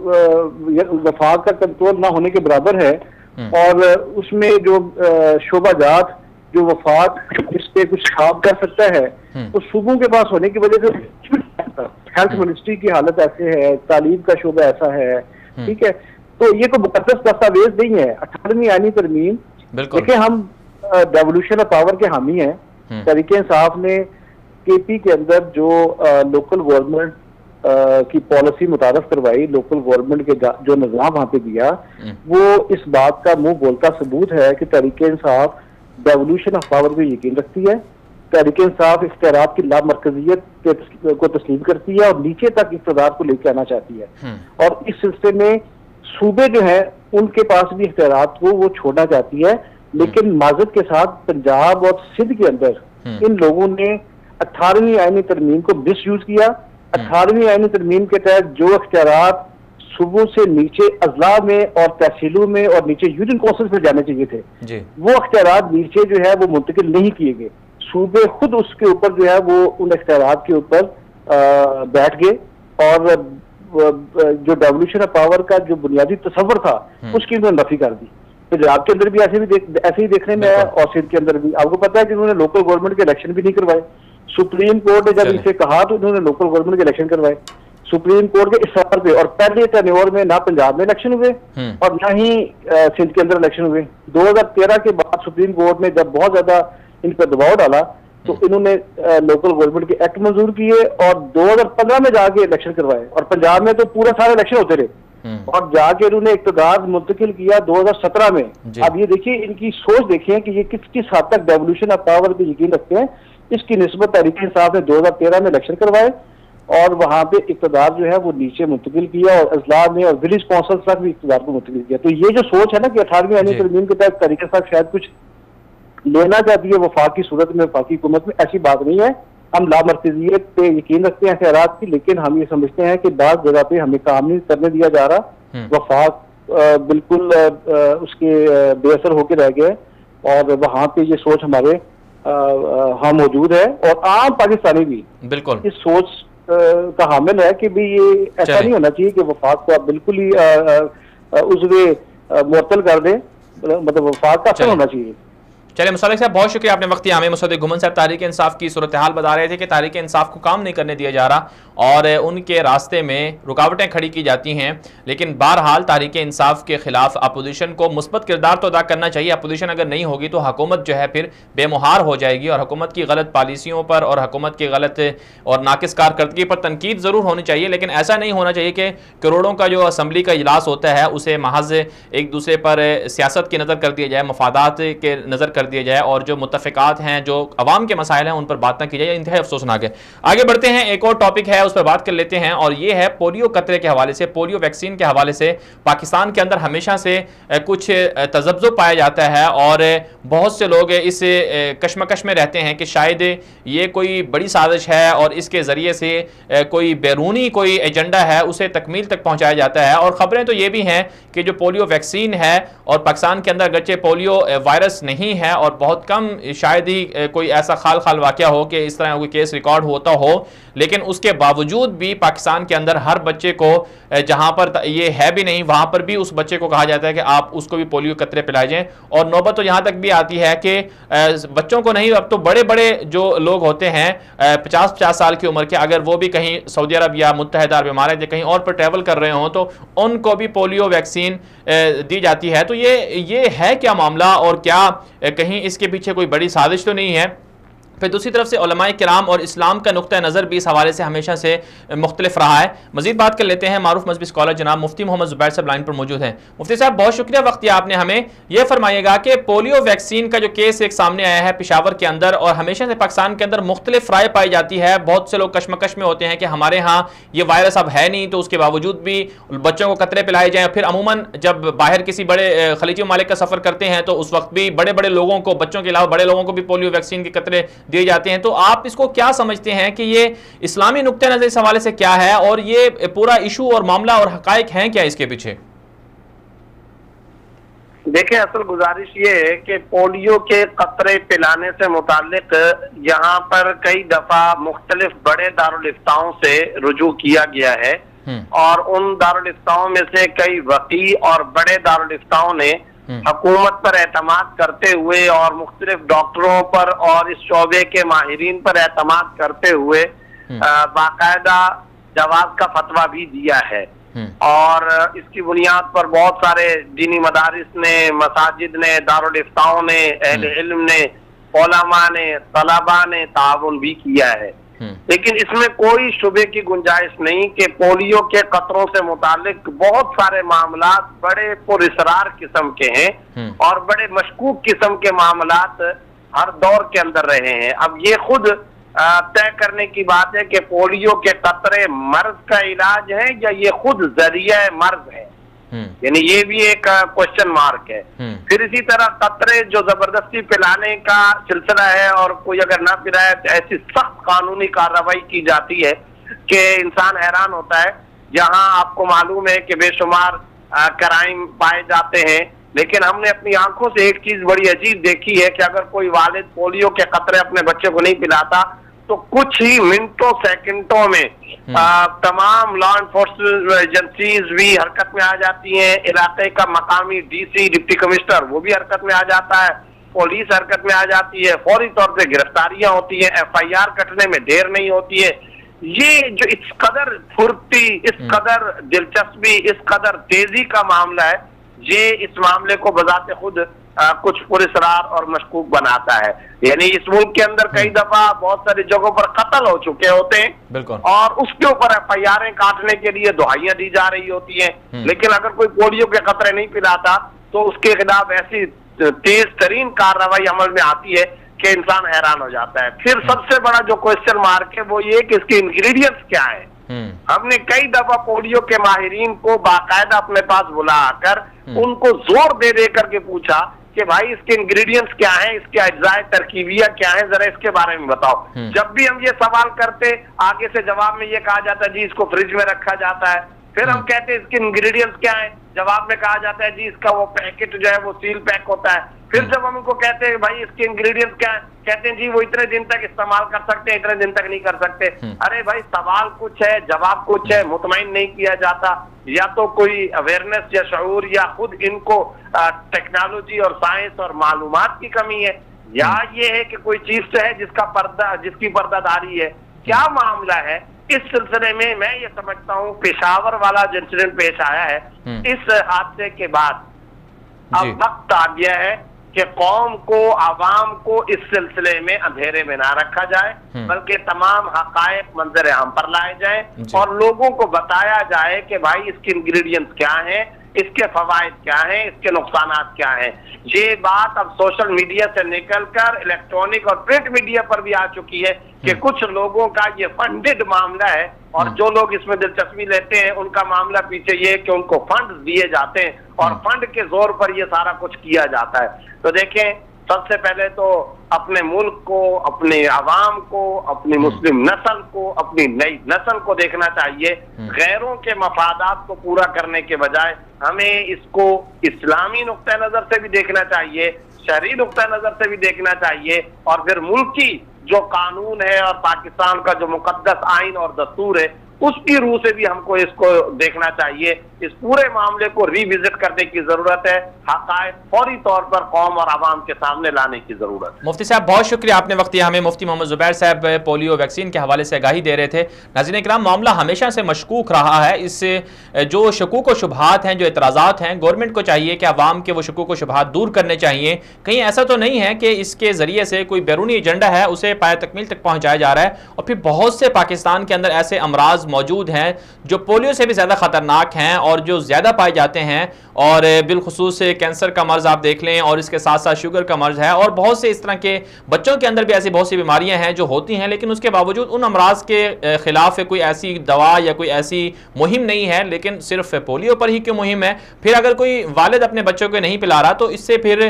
وفاق کا کنٹرول نہ ہونے کے برابر ہے, اور اس میں جو شعبہ جات جو وفاق اس پہ کچھ خواب کر سکتا ہے تو صوبوں کے پاس ہونے کی وجہ سے ہیلتھ منسٹری کی حالت ایسے ہے, تعلیم کا شعبہ ایسا ہے, ٹھیک ہے. تو یہ کوئی مقدس دستاویز نہیں ہے اٹھارہویں آئینی ترمیم. دیکھیں ہم ڈیولوشن آف پاور کے حامی ہیں. تحریک انصاف نے کے پی کے اندر جو لوکل گورنمنٹ کی پالیسی متعارف کروائی, لوکل گورنمنٹ کے جو نظام وہاں پہ دیا, وہ اس بات کا منہ بولتا ثبوت ہے کہ Tehreek Insaf devolution of power پہ یقین رکھتی ہے. تحریک انصاف اختیارات کی لامرکزیت کو تسلیم کرتی ہے اور نیچے تک اقتدار کو لے کے آنا چاہتی ہے, اور اس سلسلے میں صوبے جو ہیں ان کے پاس بھی اختیارات کو وہ چھوڑنا چاہتی ہے. لیکن معذرت کے ساتھ پنجاب اور سندھ کے اندر ان لوگوں نے اٹھارہویں آئینی ترمیم کو مس یوز کیا. اٹھارہویں آئینی ترمیم کے تحت جو اختیارات صوبوں سے نیچے اضلاع میں اور تحصیلوں میں اور نیچے یونین کونسل پہ جانے چاہیے تھے, وہ اختیارات نیچے جو ہے وہ منتقل نہیں کیے گئے. صوبے خود اس کے اوپر جو ہے وہ ان اختیارات کے اوپر بیٹھ گئے, اور جو ڈیولوشن آف پاور کا جو بنیادی تصور تھا اس کی انہوں نے نفی کر دی. پنجاب کے اندر بھی ایسے بھی ایسے ہی دیکھنے میں آیا, اور سندھ کے اندر بھی. آپ کو پتا ہے کہ انہوں نے لوکل گورنمنٹ کے الیکشن بھی نہیں کروائے. سپریم کورٹ نے جب اسے کہا تو انہوں نے لوکل گورنمنٹ کے الیکشن کروائے سپریم کورٹ کے اصرار پہ, اور پہلے ٹینیور میں نہ پنجاب میں الیکشن ہوئے اور نہ ہی سندھ کے اندر الیکشن ہوئے. دو ہزار تیرہ کے بعد سپریم کورٹ نے جب بہت زیادہ ان پر دباؤ ڈالا تو انہوں نے لوکل گورنمنٹ کے ایکٹ منظور کیے اور دو ہزار پندرہ میں جا کے الیکشن کروائے, اور پنجاب میں تو پورا سارے الیکشن ہوتے رہے, اور جا کے انہوں نے اقتدار منتقل کیا دو ہزار سترہ میں. اب یہ دیکھیے ان کی سوچ دیکھیں کہ یہ کس کس حد تک ڈیولوشن آف پاور پہ یقین رکھتے ہیں. اس کی نسبت تحریک انصاف نے دو ہزار تیرہ میں الیکشن کروائے اور وہاں پہ اقتدار جو ہے وہ نیچے منتقل کیا, اور اضلاع میں اور ولیج کونسل تک بھی اقتدار کو منتقل کیا. تو یہ جو سوچ ہے نا کہ اٹھارہویں آئینی ترمیم کے تحت تحریک انصاف شاید کچھ لینا چاہتی ہے وفاق کی صورت میں وفاقی حکومت میں, ایسی بات نہیں ہے. ہم لامرکزیت پہ یقین رکھتے ہیں اختیارات کی, لیکن ہم یہ سمجھتے ہیں کہ بعض جگہ پہ ہمیں کام نہیں کرنے دیا جا رہا. وفاق بالکل اس کے بے اثر ہو کے رہ گئے, اور وہاں پہ یہ سوچ ہمارے ہاں موجود ہے, اور عام پاکستانی بھی بالکل اس سوچ کا حامل ہے کہ بھی یہ ایسا نہیں ہونا چاہیے کہ وفاق کو آپ بالکل ہی عضو معطل کر دیں, مطلب وفاق کا اثر ہونا چاہیے. چلے مصدق صاحب بہت شکریہ، آپ نے وقت دیا ہمیں۔ مصدق گھمن صاحب تحریک انصاف کی صورتحال بتا رہے تھے کہ تحریک انصاف کو کام نہیں کرنے دیا جا رہا اور ان کے راستے میں رکاوٹیں کھڑی کی جاتی ہیں، لیکن بہرحال تحریک انصاف کے خلاف اپوزیشن کو مثبت کردار تو ادا کرنا چاہیے۔ اپوزیشن اگر نہیں ہوگی تو حکومت جو ہے پھر بے مہار ہو جائے گی، اور حکومت کی غلط پالیسیوں پر اور حکومت کی غلط اور ناقص کارکردگی پر تنقید ضرور ہونی چاہیے، لیکن ایسا نہیں ہونا چاہیے کہ کروڑوں کا جو اسمبلی کا اجلاس ہوتا ہے اسے محض ایک دوسرے پر سیاست کی نظر کر دیا جائے، مفادات کے نظر کر دیا جائے، اور جو متفقات ہیں، جو عوام کے مسائل ہیں، ان پر بات نہ کی جائے۔ انتہائی افسوسناک ہے۔ آگے بڑھتے ہیں، ایک اور ٹاپک ہے اس پر بات کر لیتے ہیں، اور یہ ہے پولیو قطرے کے حوالے سے، پولیو ویکسین کے حوالے سے پاکستان کے اندر ہمیشہ سے کچھ تذبذب پایا جاتا ہے، اور بہت سے لوگ اس کشمکش میں رہتے ہیں کہ شاید یہ کوئی بڑی سازش ہے اور اس کے ذریعے سے کوئی بیرونی کوئی ایجنڈا ہے اسے تکمیل تک پہنچایا جاتا ہے۔ اور خبریں تو یہ بھی ہیں کہ جو پولیو ویکسین ہے، اور پاکستان کے اندر اگرچہ پولیو وائرس نہیں ہے اور بہت کم شاید ہی کوئی ایسا خال خال واقعہ ہو کہ اس طرح کوئی کیس ریکارڈ ہوتا ہو، لیکن اس کے باوجود بھی پاکستان کے اندر ہر بچے کو جہاں پر یہ ہے بھی نہیں وہاں پر بھی اس بچے کو کہا جاتا ہے کہ آپ اس کو بھی پولیو قطرے پلائے جائیں، اور نوبت تو یہاں تک بھی آتی ہے کہ بچوں کو نہیں، اب تو بڑے بڑے جو لوگ ہوتے ہیں پچاس پچاس سال کی عمر کے، اگر وہ بھی کہیں سعودی عرب یا متحدہ عرب امارات یا کہیں اور پر ٹریول کر رہے ہوں تو ان کو بھی پولیو ویکسین دی جاتی ہے۔ تو یہ یہ ہے کیا معاملہ، اور کیا کہیں اس کے پیچھے کوئی بڑی سازش تو نہیں ہے؟ پھر دوسری طرف سے علماء کرام اور اسلام کا نقطہ نظر بھی اس حوالے سے ہمیشہ سے مختلف رہا ہے۔ مزید بات کر لیتے ہیں، معروف مذہبی اسکالر جناب مفتی محمد زبیر صاحب لائن پر موجود ہیں۔ مفتی صاحب بہت شکریہ وقت دیا آپ نے ہمیں۔ یہ فرمائیے گا کہ پولیو ویکسین کا جو کیس ایک سامنے آیا ہے پشاور کے اندر، اور ہمیشہ سے پاکستان کے اندر مختلف رائے پائی جاتی ہے، بہت سے لوگ کشمکش میں ہوتے ہیں کہ ہمارے ہاں یہ وائرس اب ہے نہیں، تو اس کے باوجود بھی بچوں کو قطرے پلائے جائیں۔ پھر عموماً جب باہر کسی بڑے خلیجی ممالک کا سفر کرتے ہیں تو اس وقت بھی بڑے بڑے لوگوں کو، بچوں کے علاوہ بڑے لوگوں کو بھی پولیو ویکسین کے قطرے دیے جاتے ہیں۔ تو آپ اس کو کیا سمجھتے ہیں کہ یہ اسلامی نقطہ نظر اس حوالے سے کیا ہے، اور یہ پورا ایشو اور معاملہ اور حقائق ہیں کیا اس کے پیچھے؟ دیکھیں، اصل گزارش یہ ہے کہ پولیو کے قطرے پلانے سے متعلق یہاں پر کئی دفعہ مختلف بڑے دارالفتاؤں سے رجوع کیا گیا ہے، اور ان دارالفتاؤں میں سے کئی وقی اور بڑے دارالفتاؤں نے حکومت پر اعتماد کرتے ہوئے اور مختلف ڈاکٹروں پر اور اس شعبے کے ماہرین پر اعتماد کرتے ہوئے باقاعدہ جواز کا فتویٰ بھی دیا ہے، اور اس کی بنیاد پر بہت سارے دینی مدارس نے، مساجد نے، دارالفتاؤں نے، اہل علم نے، علماء نے، طلباء نے تعاون بھی کیا ہے۔ لیکن اس میں کوئی شبے کی گنجائش نہیں کہ پولیو کے قطروں سے متعلق بہت سارے معاملات بڑے پر اسرار قسم کے ہیں، اور بڑے مشکوک قسم کے معاملات ہر دور کے اندر رہے ہیں۔ اب یہ خود طے کرنے کی بات ہے کہ پولیو کے قطرے مرض کا علاج ہے یا یہ خود ذریعہ مرض ہے، یعنی یہ بھی ایک کوشچن مارک ہے۔ پھر اسی طرح قطرے جو زبردستی پلانے کا سلسلہ ہے، اور کوئی اگر نہ پلائے تو ایسی سخت قانونی کارروائی کی جاتی ہے کہ انسان حیران ہوتا ہے۔ جہاں آپ کو معلوم ہے کہ بے شمار کرائم پائے جاتے ہیں، لیکن ہم نے اپنی آنکھوں سے ایک چیز بڑی عجیب دیکھی ہے کہ اگر کوئی والد پولیو کے قطرے اپنے بچے کو نہیں پلاتا تو کچھ ہی منٹوں سیکنڈوں میں تمام لا انفورسمنٹ ایجنسیز بھی حرکت میں آ جاتی ہیں، علاقے کا مقامی ڈی سی، ڈپٹی کمشنر وہ بھی حرکت میں آ جاتا ہے، پولیس حرکت میں آ جاتی ہے، فوری طور پہ گرفتاریاں ہوتی ہیں، ایف آئی آر کٹنے میں دیر نہیں ہوتی ہے۔ یہ جو اس قدر پھرتی، اس قدر دلچسپی، اس قدر تیزی کا معاملہ ہے، یہ اس معاملے کو بذات خود کچھ پراسرار اور مشکوک بناتا ہے۔ یعنی اس ملک کے اندر کئی دفعہ بہت ساری جگہوں پر قتل ہو چکے ہوتے ہیں، اور اس کے اوپر ایف آئی آریں کاٹنے کے لیے دہائیاں دی جا رہی ہوتی ہیں، لیکن اگر کوئی پولیو کے قطرے نہیں پلاتا تو اس کے خلاف ایسی تیز ترین کارروائی عمل میں آتی ہے کہ انسان حیران ہو جاتا ہے۔ پھر سب سے بڑا جو کوشچن مارک ہے وہ یہ کہ اس کے انگریڈینٹس کیا ہیں۔ ہم نے کئی دفعہ پولیو کے ماہرین کو باقاعدہ اپنے پاس بلا کر ان کو زور دے دے کر کے پوچھا کہ بھائی اس کے انگریڈینٹس کیا ہیں، اس کے اجزاء ترکیبیہ کیا ہیں، ذرا اس کے بارے میں بتاؤ۔ جب بھی ہم یہ سوال کرتے، آگے سے جواب میں یہ کہا جاتا ہے جی اس کو فریج میں رکھا جاتا ہے۔ پھر ہم کہتے ہیں اس کے انگریڈینٹس کیا ہیں، جواب میں کہا جاتا ہے جی اس کا وہ پیکٹ جو ہے وہ سیل پیک ہوتا ہے۔ پھر جب ہم ان کو کہتے ہیں بھائی اس کے انگریڈینٹس کیا ہیں، کہتے ہیں جی وہ اتنے دن تک استعمال کر سکتے ہیں، اتنے دن تک نہیں کر سکتے۔ ارے بھائی سوال کچھ ہے، جواب کچھ ہے، مطمئن نہیں کیا جاتا، یا تو کوئی اویئرنیس یا شعور یا خود ان کو ٹیکنالوجی اور سائنس اور معلومات کی کمی ہے۔ یا یہ ہے کہ کوئی چیز تو ہے جس کا پردہ جس کی پردہ داری ہے. کیا معاملہ ہے اس سلسلے میں؟ میں یہ سمجھتا ہوں پشاور والا جو انسیڈنٹ پیش آیا ہے اس حادثے کے بعد اب وقت آ گیا ہے کہ قوم کو عوام کو اس سلسلے میں اندھیرے میں نہ رکھا جائے بلکہ تمام حقائق منظر عام پر لائے جائیں اور لوگوں کو بتایا جائے کہ بھائی اس کے انگریڈینٹس کیا ہیں, اس کے فوائد کیا ہیں, اس کے نقصانات کیا ہیں. یہ بات اب سوشل میڈیا سے نکل کر الیکٹرانک اور پرنٹ میڈیا پر بھی آ چکی ہے کہ کچھ لوگوں کا یہ فنڈڈ معاملہ ہے اور جو لوگ اس میں دلچسپی لیتے ہیں ان کا معاملہ پیچھے یہ کہ ان کو فنڈ دیے جاتے ہیں اور فنڈ کے زور پر یہ سارا کچھ کیا جاتا ہے. تو دیکھیں, سب سے پہلے تو اپنے ملک کو, اپنے عوام کو, اپنی مسلم نسل کو, اپنی نئی نسل کو دیکھنا چاہیے. غیروں کے مفادات کو پورا کرنے کے بجائے ہمیں اس کو اسلامی نقطہ نظر سے بھی دیکھنا چاہیے, شرعی نقطہ نظر سے بھی دیکھنا چاہیے اور پھر ملکی جو قانون ہے اور پاکستان کا جو مقدس آئین اور دستور ہے اس کی روح سے بھی ہم کو اس کو دیکھنا چاہیے. اس پورے معاملے کو ری وزٹ کرنے کی ضرورت ہے, حقائق فوری طور پر قوم اور عوام کے سامنے لانے کی ضرورت ہے. مفتی صاحب بہت شکریہ, آپ نے وقت دیا ہمیں. مفتی محمد زبیر صاحب پولیو ویکسین کے حوالے سے آگاہی دے رہے تھے. ناظرین کرام, معاملہ ہمیشہ سے مشکوک رہا ہے. اس سے جو شکوک و شبہات ہیں, جو اعتراضات ہیں, گورنمنٹ کو چاہیے کہ عوام کے وہ شکوک و شبہات دور کرنے چاہیے. کہیں ایسا تو نہیں ہے کہ اس کے ذریعے سے کوئی بیرونی ایجنڈا ہے اسے پایہ تکمیل تک پہنچایا جا رہا ہے. اور پھر بہت سے پاکستان کے اندر ایسے امراض موجود ہیں جو پولیو سے بھی زیادہ خطرناک ہیں اور جو زیادہ پائے جاتے ہیں, اور بالخصوص کینسر کا مرض آپ دیکھ لیں اور اس کے ساتھ ساتھ شوگر کا مرض ہے, اور بہت سے اس طرح کے بچوں کے اندر بھی ایسی بہت سی بیماریاں ہیں جو ہوتی ہیں, لیکن اس کے باوجود ان امراض کے خلاف کوئی ایسی دوا یا کوئی ایسی مہم نہیں ہے. لیکن صرف پولیو پر ہی کیوں مہم ہے؟ پھر اگر کوئی والد اپنے بچوں کو نہیں پلا رہا تو اس سے پھر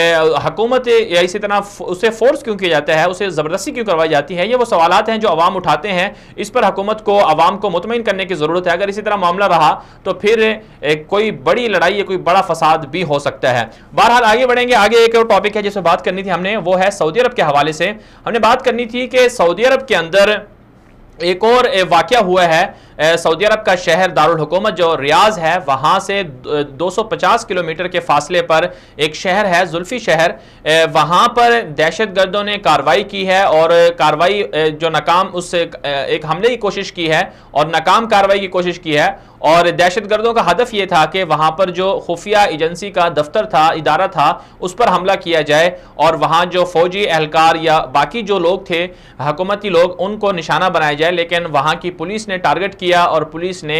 حکومت یا اسی طرح اسے فورس کیوں کیا جاتا ہے, اسے زبردستی کیوں کروائی جاتی ہے؟ یہ وہ سوالات ہیں جو عوام اٹھاتے ہیں. اس پر حکومت کو, عوام کو مطمئن کرنے کی ضرورت ہے. اگر اسی طرح معاملہ رہا تو پھر کوئی بڑی لڑائی یا کوئی بڑا فساد بھی ہو سکتا ہے. بہرحال آگے بڑھیں گے. آگے ایک اور ٹاپک ہے جس پہ بات کرنی تھی ہم نے, وہ ہے سعودی عرب کے حوالے سے. ہم نے بات کرنی تھی کہ سعودی عرب کے اندر ایک اور واقعہ ہوا ہے. سعودی عرب کا شہر دارالحکومت جو ریاض ہے, وہاں سے دو سو پچاس کلومیٹر کے فاصلے پر ایک شہر ہے, زلفی شہر. وہاں پر دہشت گردوں نے کارروائی کی ہے اور کارروائی جو ناکام, اس سے ایک حملے کی کوشش کی ہے اور ناکام کارروائی کی کوشش کی ہے. اور دہشت گردوں کا ہدف یہ تھا کہ وہاں پر جو خفیہ ایجنسی کا دفتر تھا, ادارہ تھا, اس پر حملہ کیا جائے اور وہاں جو فوجی اہلکار یا باقی جو لوگ تھے حکومتی لوگ ان کو نشانہ بنایا جائے. لیکن وہاں کی پولیس نے ٹارگٹ کیا اور پولیس نے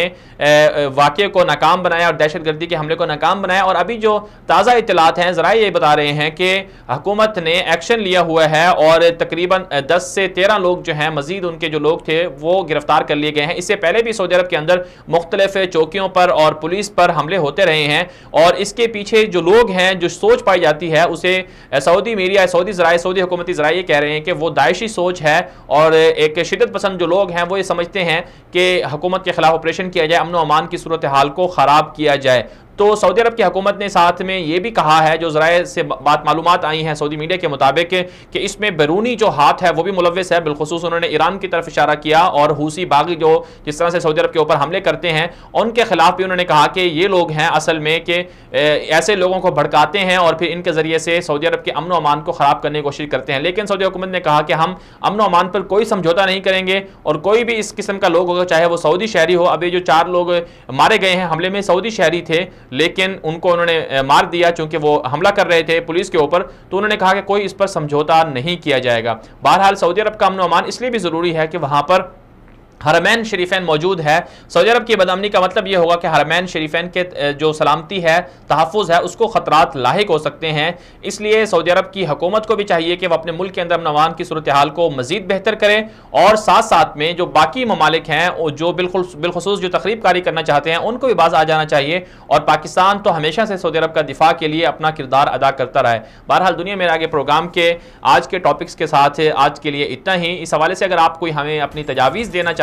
واقعے کو ناکام بنایا اور دہشت گردی کے حملے کو ناکام بنایا. اور ابھی جو تازہ اطلاعات ہیں, ذرائع یہ بتا رہے ہیں کہ حکومت نے ایکشن لیا ہوا ہے اور تقریباً دس سے تیرہ لوگ جو ہیں, مزید ان کے جو لوگ تھے وہ گرفتار کر لیے گئے ہیں. اس سے پہلے بھی سعودی عرب کے اندر مختلف چوکیوں پر اور پولیس پر حملے ہوتے رہے ہیں, اور اس کے پیچھے جو لوگ ہیں, جو سوچ پائی جاتی ہے, اسے سعودی میڈیا, سعودی ذرائع, سعودی حکومتی ذرائع یہ کہہ رہے ہیں کہ وہ داعشی سوچ ہے. اور ایک شدت پسند جو لوگ ہیں وہ یہ سمجھتے ہیں کہ حکومت کے خلاف آپریشن کیا جائے, امن و امان کی صورتحال کو خراب کیا جائے. تو سعودی عرب کی حکومت نے ساتھ میں یہ بھی کہا ہے, جو ذرائع سے بات معلومات آئی ہیں سعودی میڈیا کے مطابق, کہ اس میں بیرونی جو ہاتھ ہے وہ بھی ملوث ہے. بالخصوص انہوں نے ایران کی طرف اشارہ کیا اور حوثی باغی جو جس طرح سے سعودی عرب کے اوپر حملے کرتے ہیں ان کے خلاف بھی انہوں نے کہا کہ یہ لوگ ہیں اصل میں کہ ایسے لوگوں کو بھڑکاتے ہیں اور پھر ان کے ذریعے سے سعودی عرب کے امن و امان کو خراب کرنے کی کوشش کرتے ہیں. لیکن سعودی حکومت نے کہا کہ ہم امن و امان پر کوئی سمجھوتا نہیں کریں گے, اور کوئی بھی اس قسم کا لوگ ہوگا, چاہے وہ سعودی شہری ہو. ابھی جو چار لوگ مارے گئے ہیں حملے میں سعودی شہری تھے, لیکن ان کو انہوں نے مار دیا چونکہ وہ حملہ کر رہے تھے پولیس کے اوپر. تو انہوں نے کہا کہ کوئی اس پر سمجھوتا نہیں کیا جائے گا. بہرحال سعودی عرب کا امن و امان اس لیے بھی ضروری ہے کہ وہاں پر حرمین شریفین موجود ہے. سعودی عرب کی بدامنی کا مطلب یہ ہوگا کہ حرمین شریفین کے جو سلامتی ہے, تحفظ ہے, اس کو خطرات لاحق ہو سکتے ہیں. اس لیے سعودی عرب کی حکومت کو بھی چاہیے کہ وہ اپنے ملک کے اندر امن و امان کی صورتحال کو مزید بہتر کرے, اور ساتھ ساتھ میں جو باقی ممالک ہیں جو بالخصوص جو تخریب کاری کرنا چاہتے ہیں ان کو بھی باز آ جانا چاہیے. اور پاکستان تو ہمیشہ سے سعودی عرب کا دفاع کے لیے اپنا کردار ادا کرتا رہا ہے. بہرحال دنیا میں آگے پروگرام کے آج کے ٹاپکس کے ساتھ آج کے لیے اتنا ہی. اس حوالے سے اگر آپ کوئی ہمیں اپنی تجاویز دینا چاہتے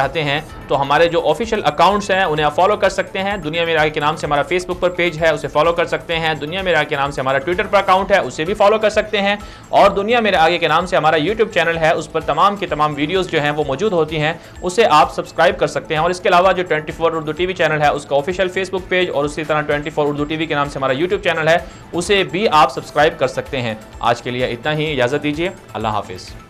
چاہتے ہیں تو ہمارے جو آفیشیل اکاؤنٹس ہیں انہیں آپ فالو کر سکتے ہیں. دنیا میرے آگے کے نام سے ہمارا فیس بک پر پیج ہے, اسے فالو کر سکتے ہیں. دنیا میرے آگے کے نام سے ہمارا ٹویٹر پر اکاؤنٹ ہے, اسے بھی فالو کر سکتے ہیں. اور دنیا میرے آگے کے نام سے ہمارا یوٹیوب چینل ہے, اس پر تمام کی تمام ویڈیوز جو ہیں وہ موجود ہوتی ہیں, اسے آپ سبسکرائب کر سکتے ہیں. اور اس کے علاوہ جو twenty four Urdu T V channel ہے اس کا آفیشیل فیس بک پیج اور اسی طرح twenty four Urdu T V کے نام سے ہمارا یوٹیوب چینل ہے, اسے بھی آپ سبسکرائب کر سکتے ہیں. آج کے لیے اتنا ہی, اجازت دیجیے, اللہ حافظ.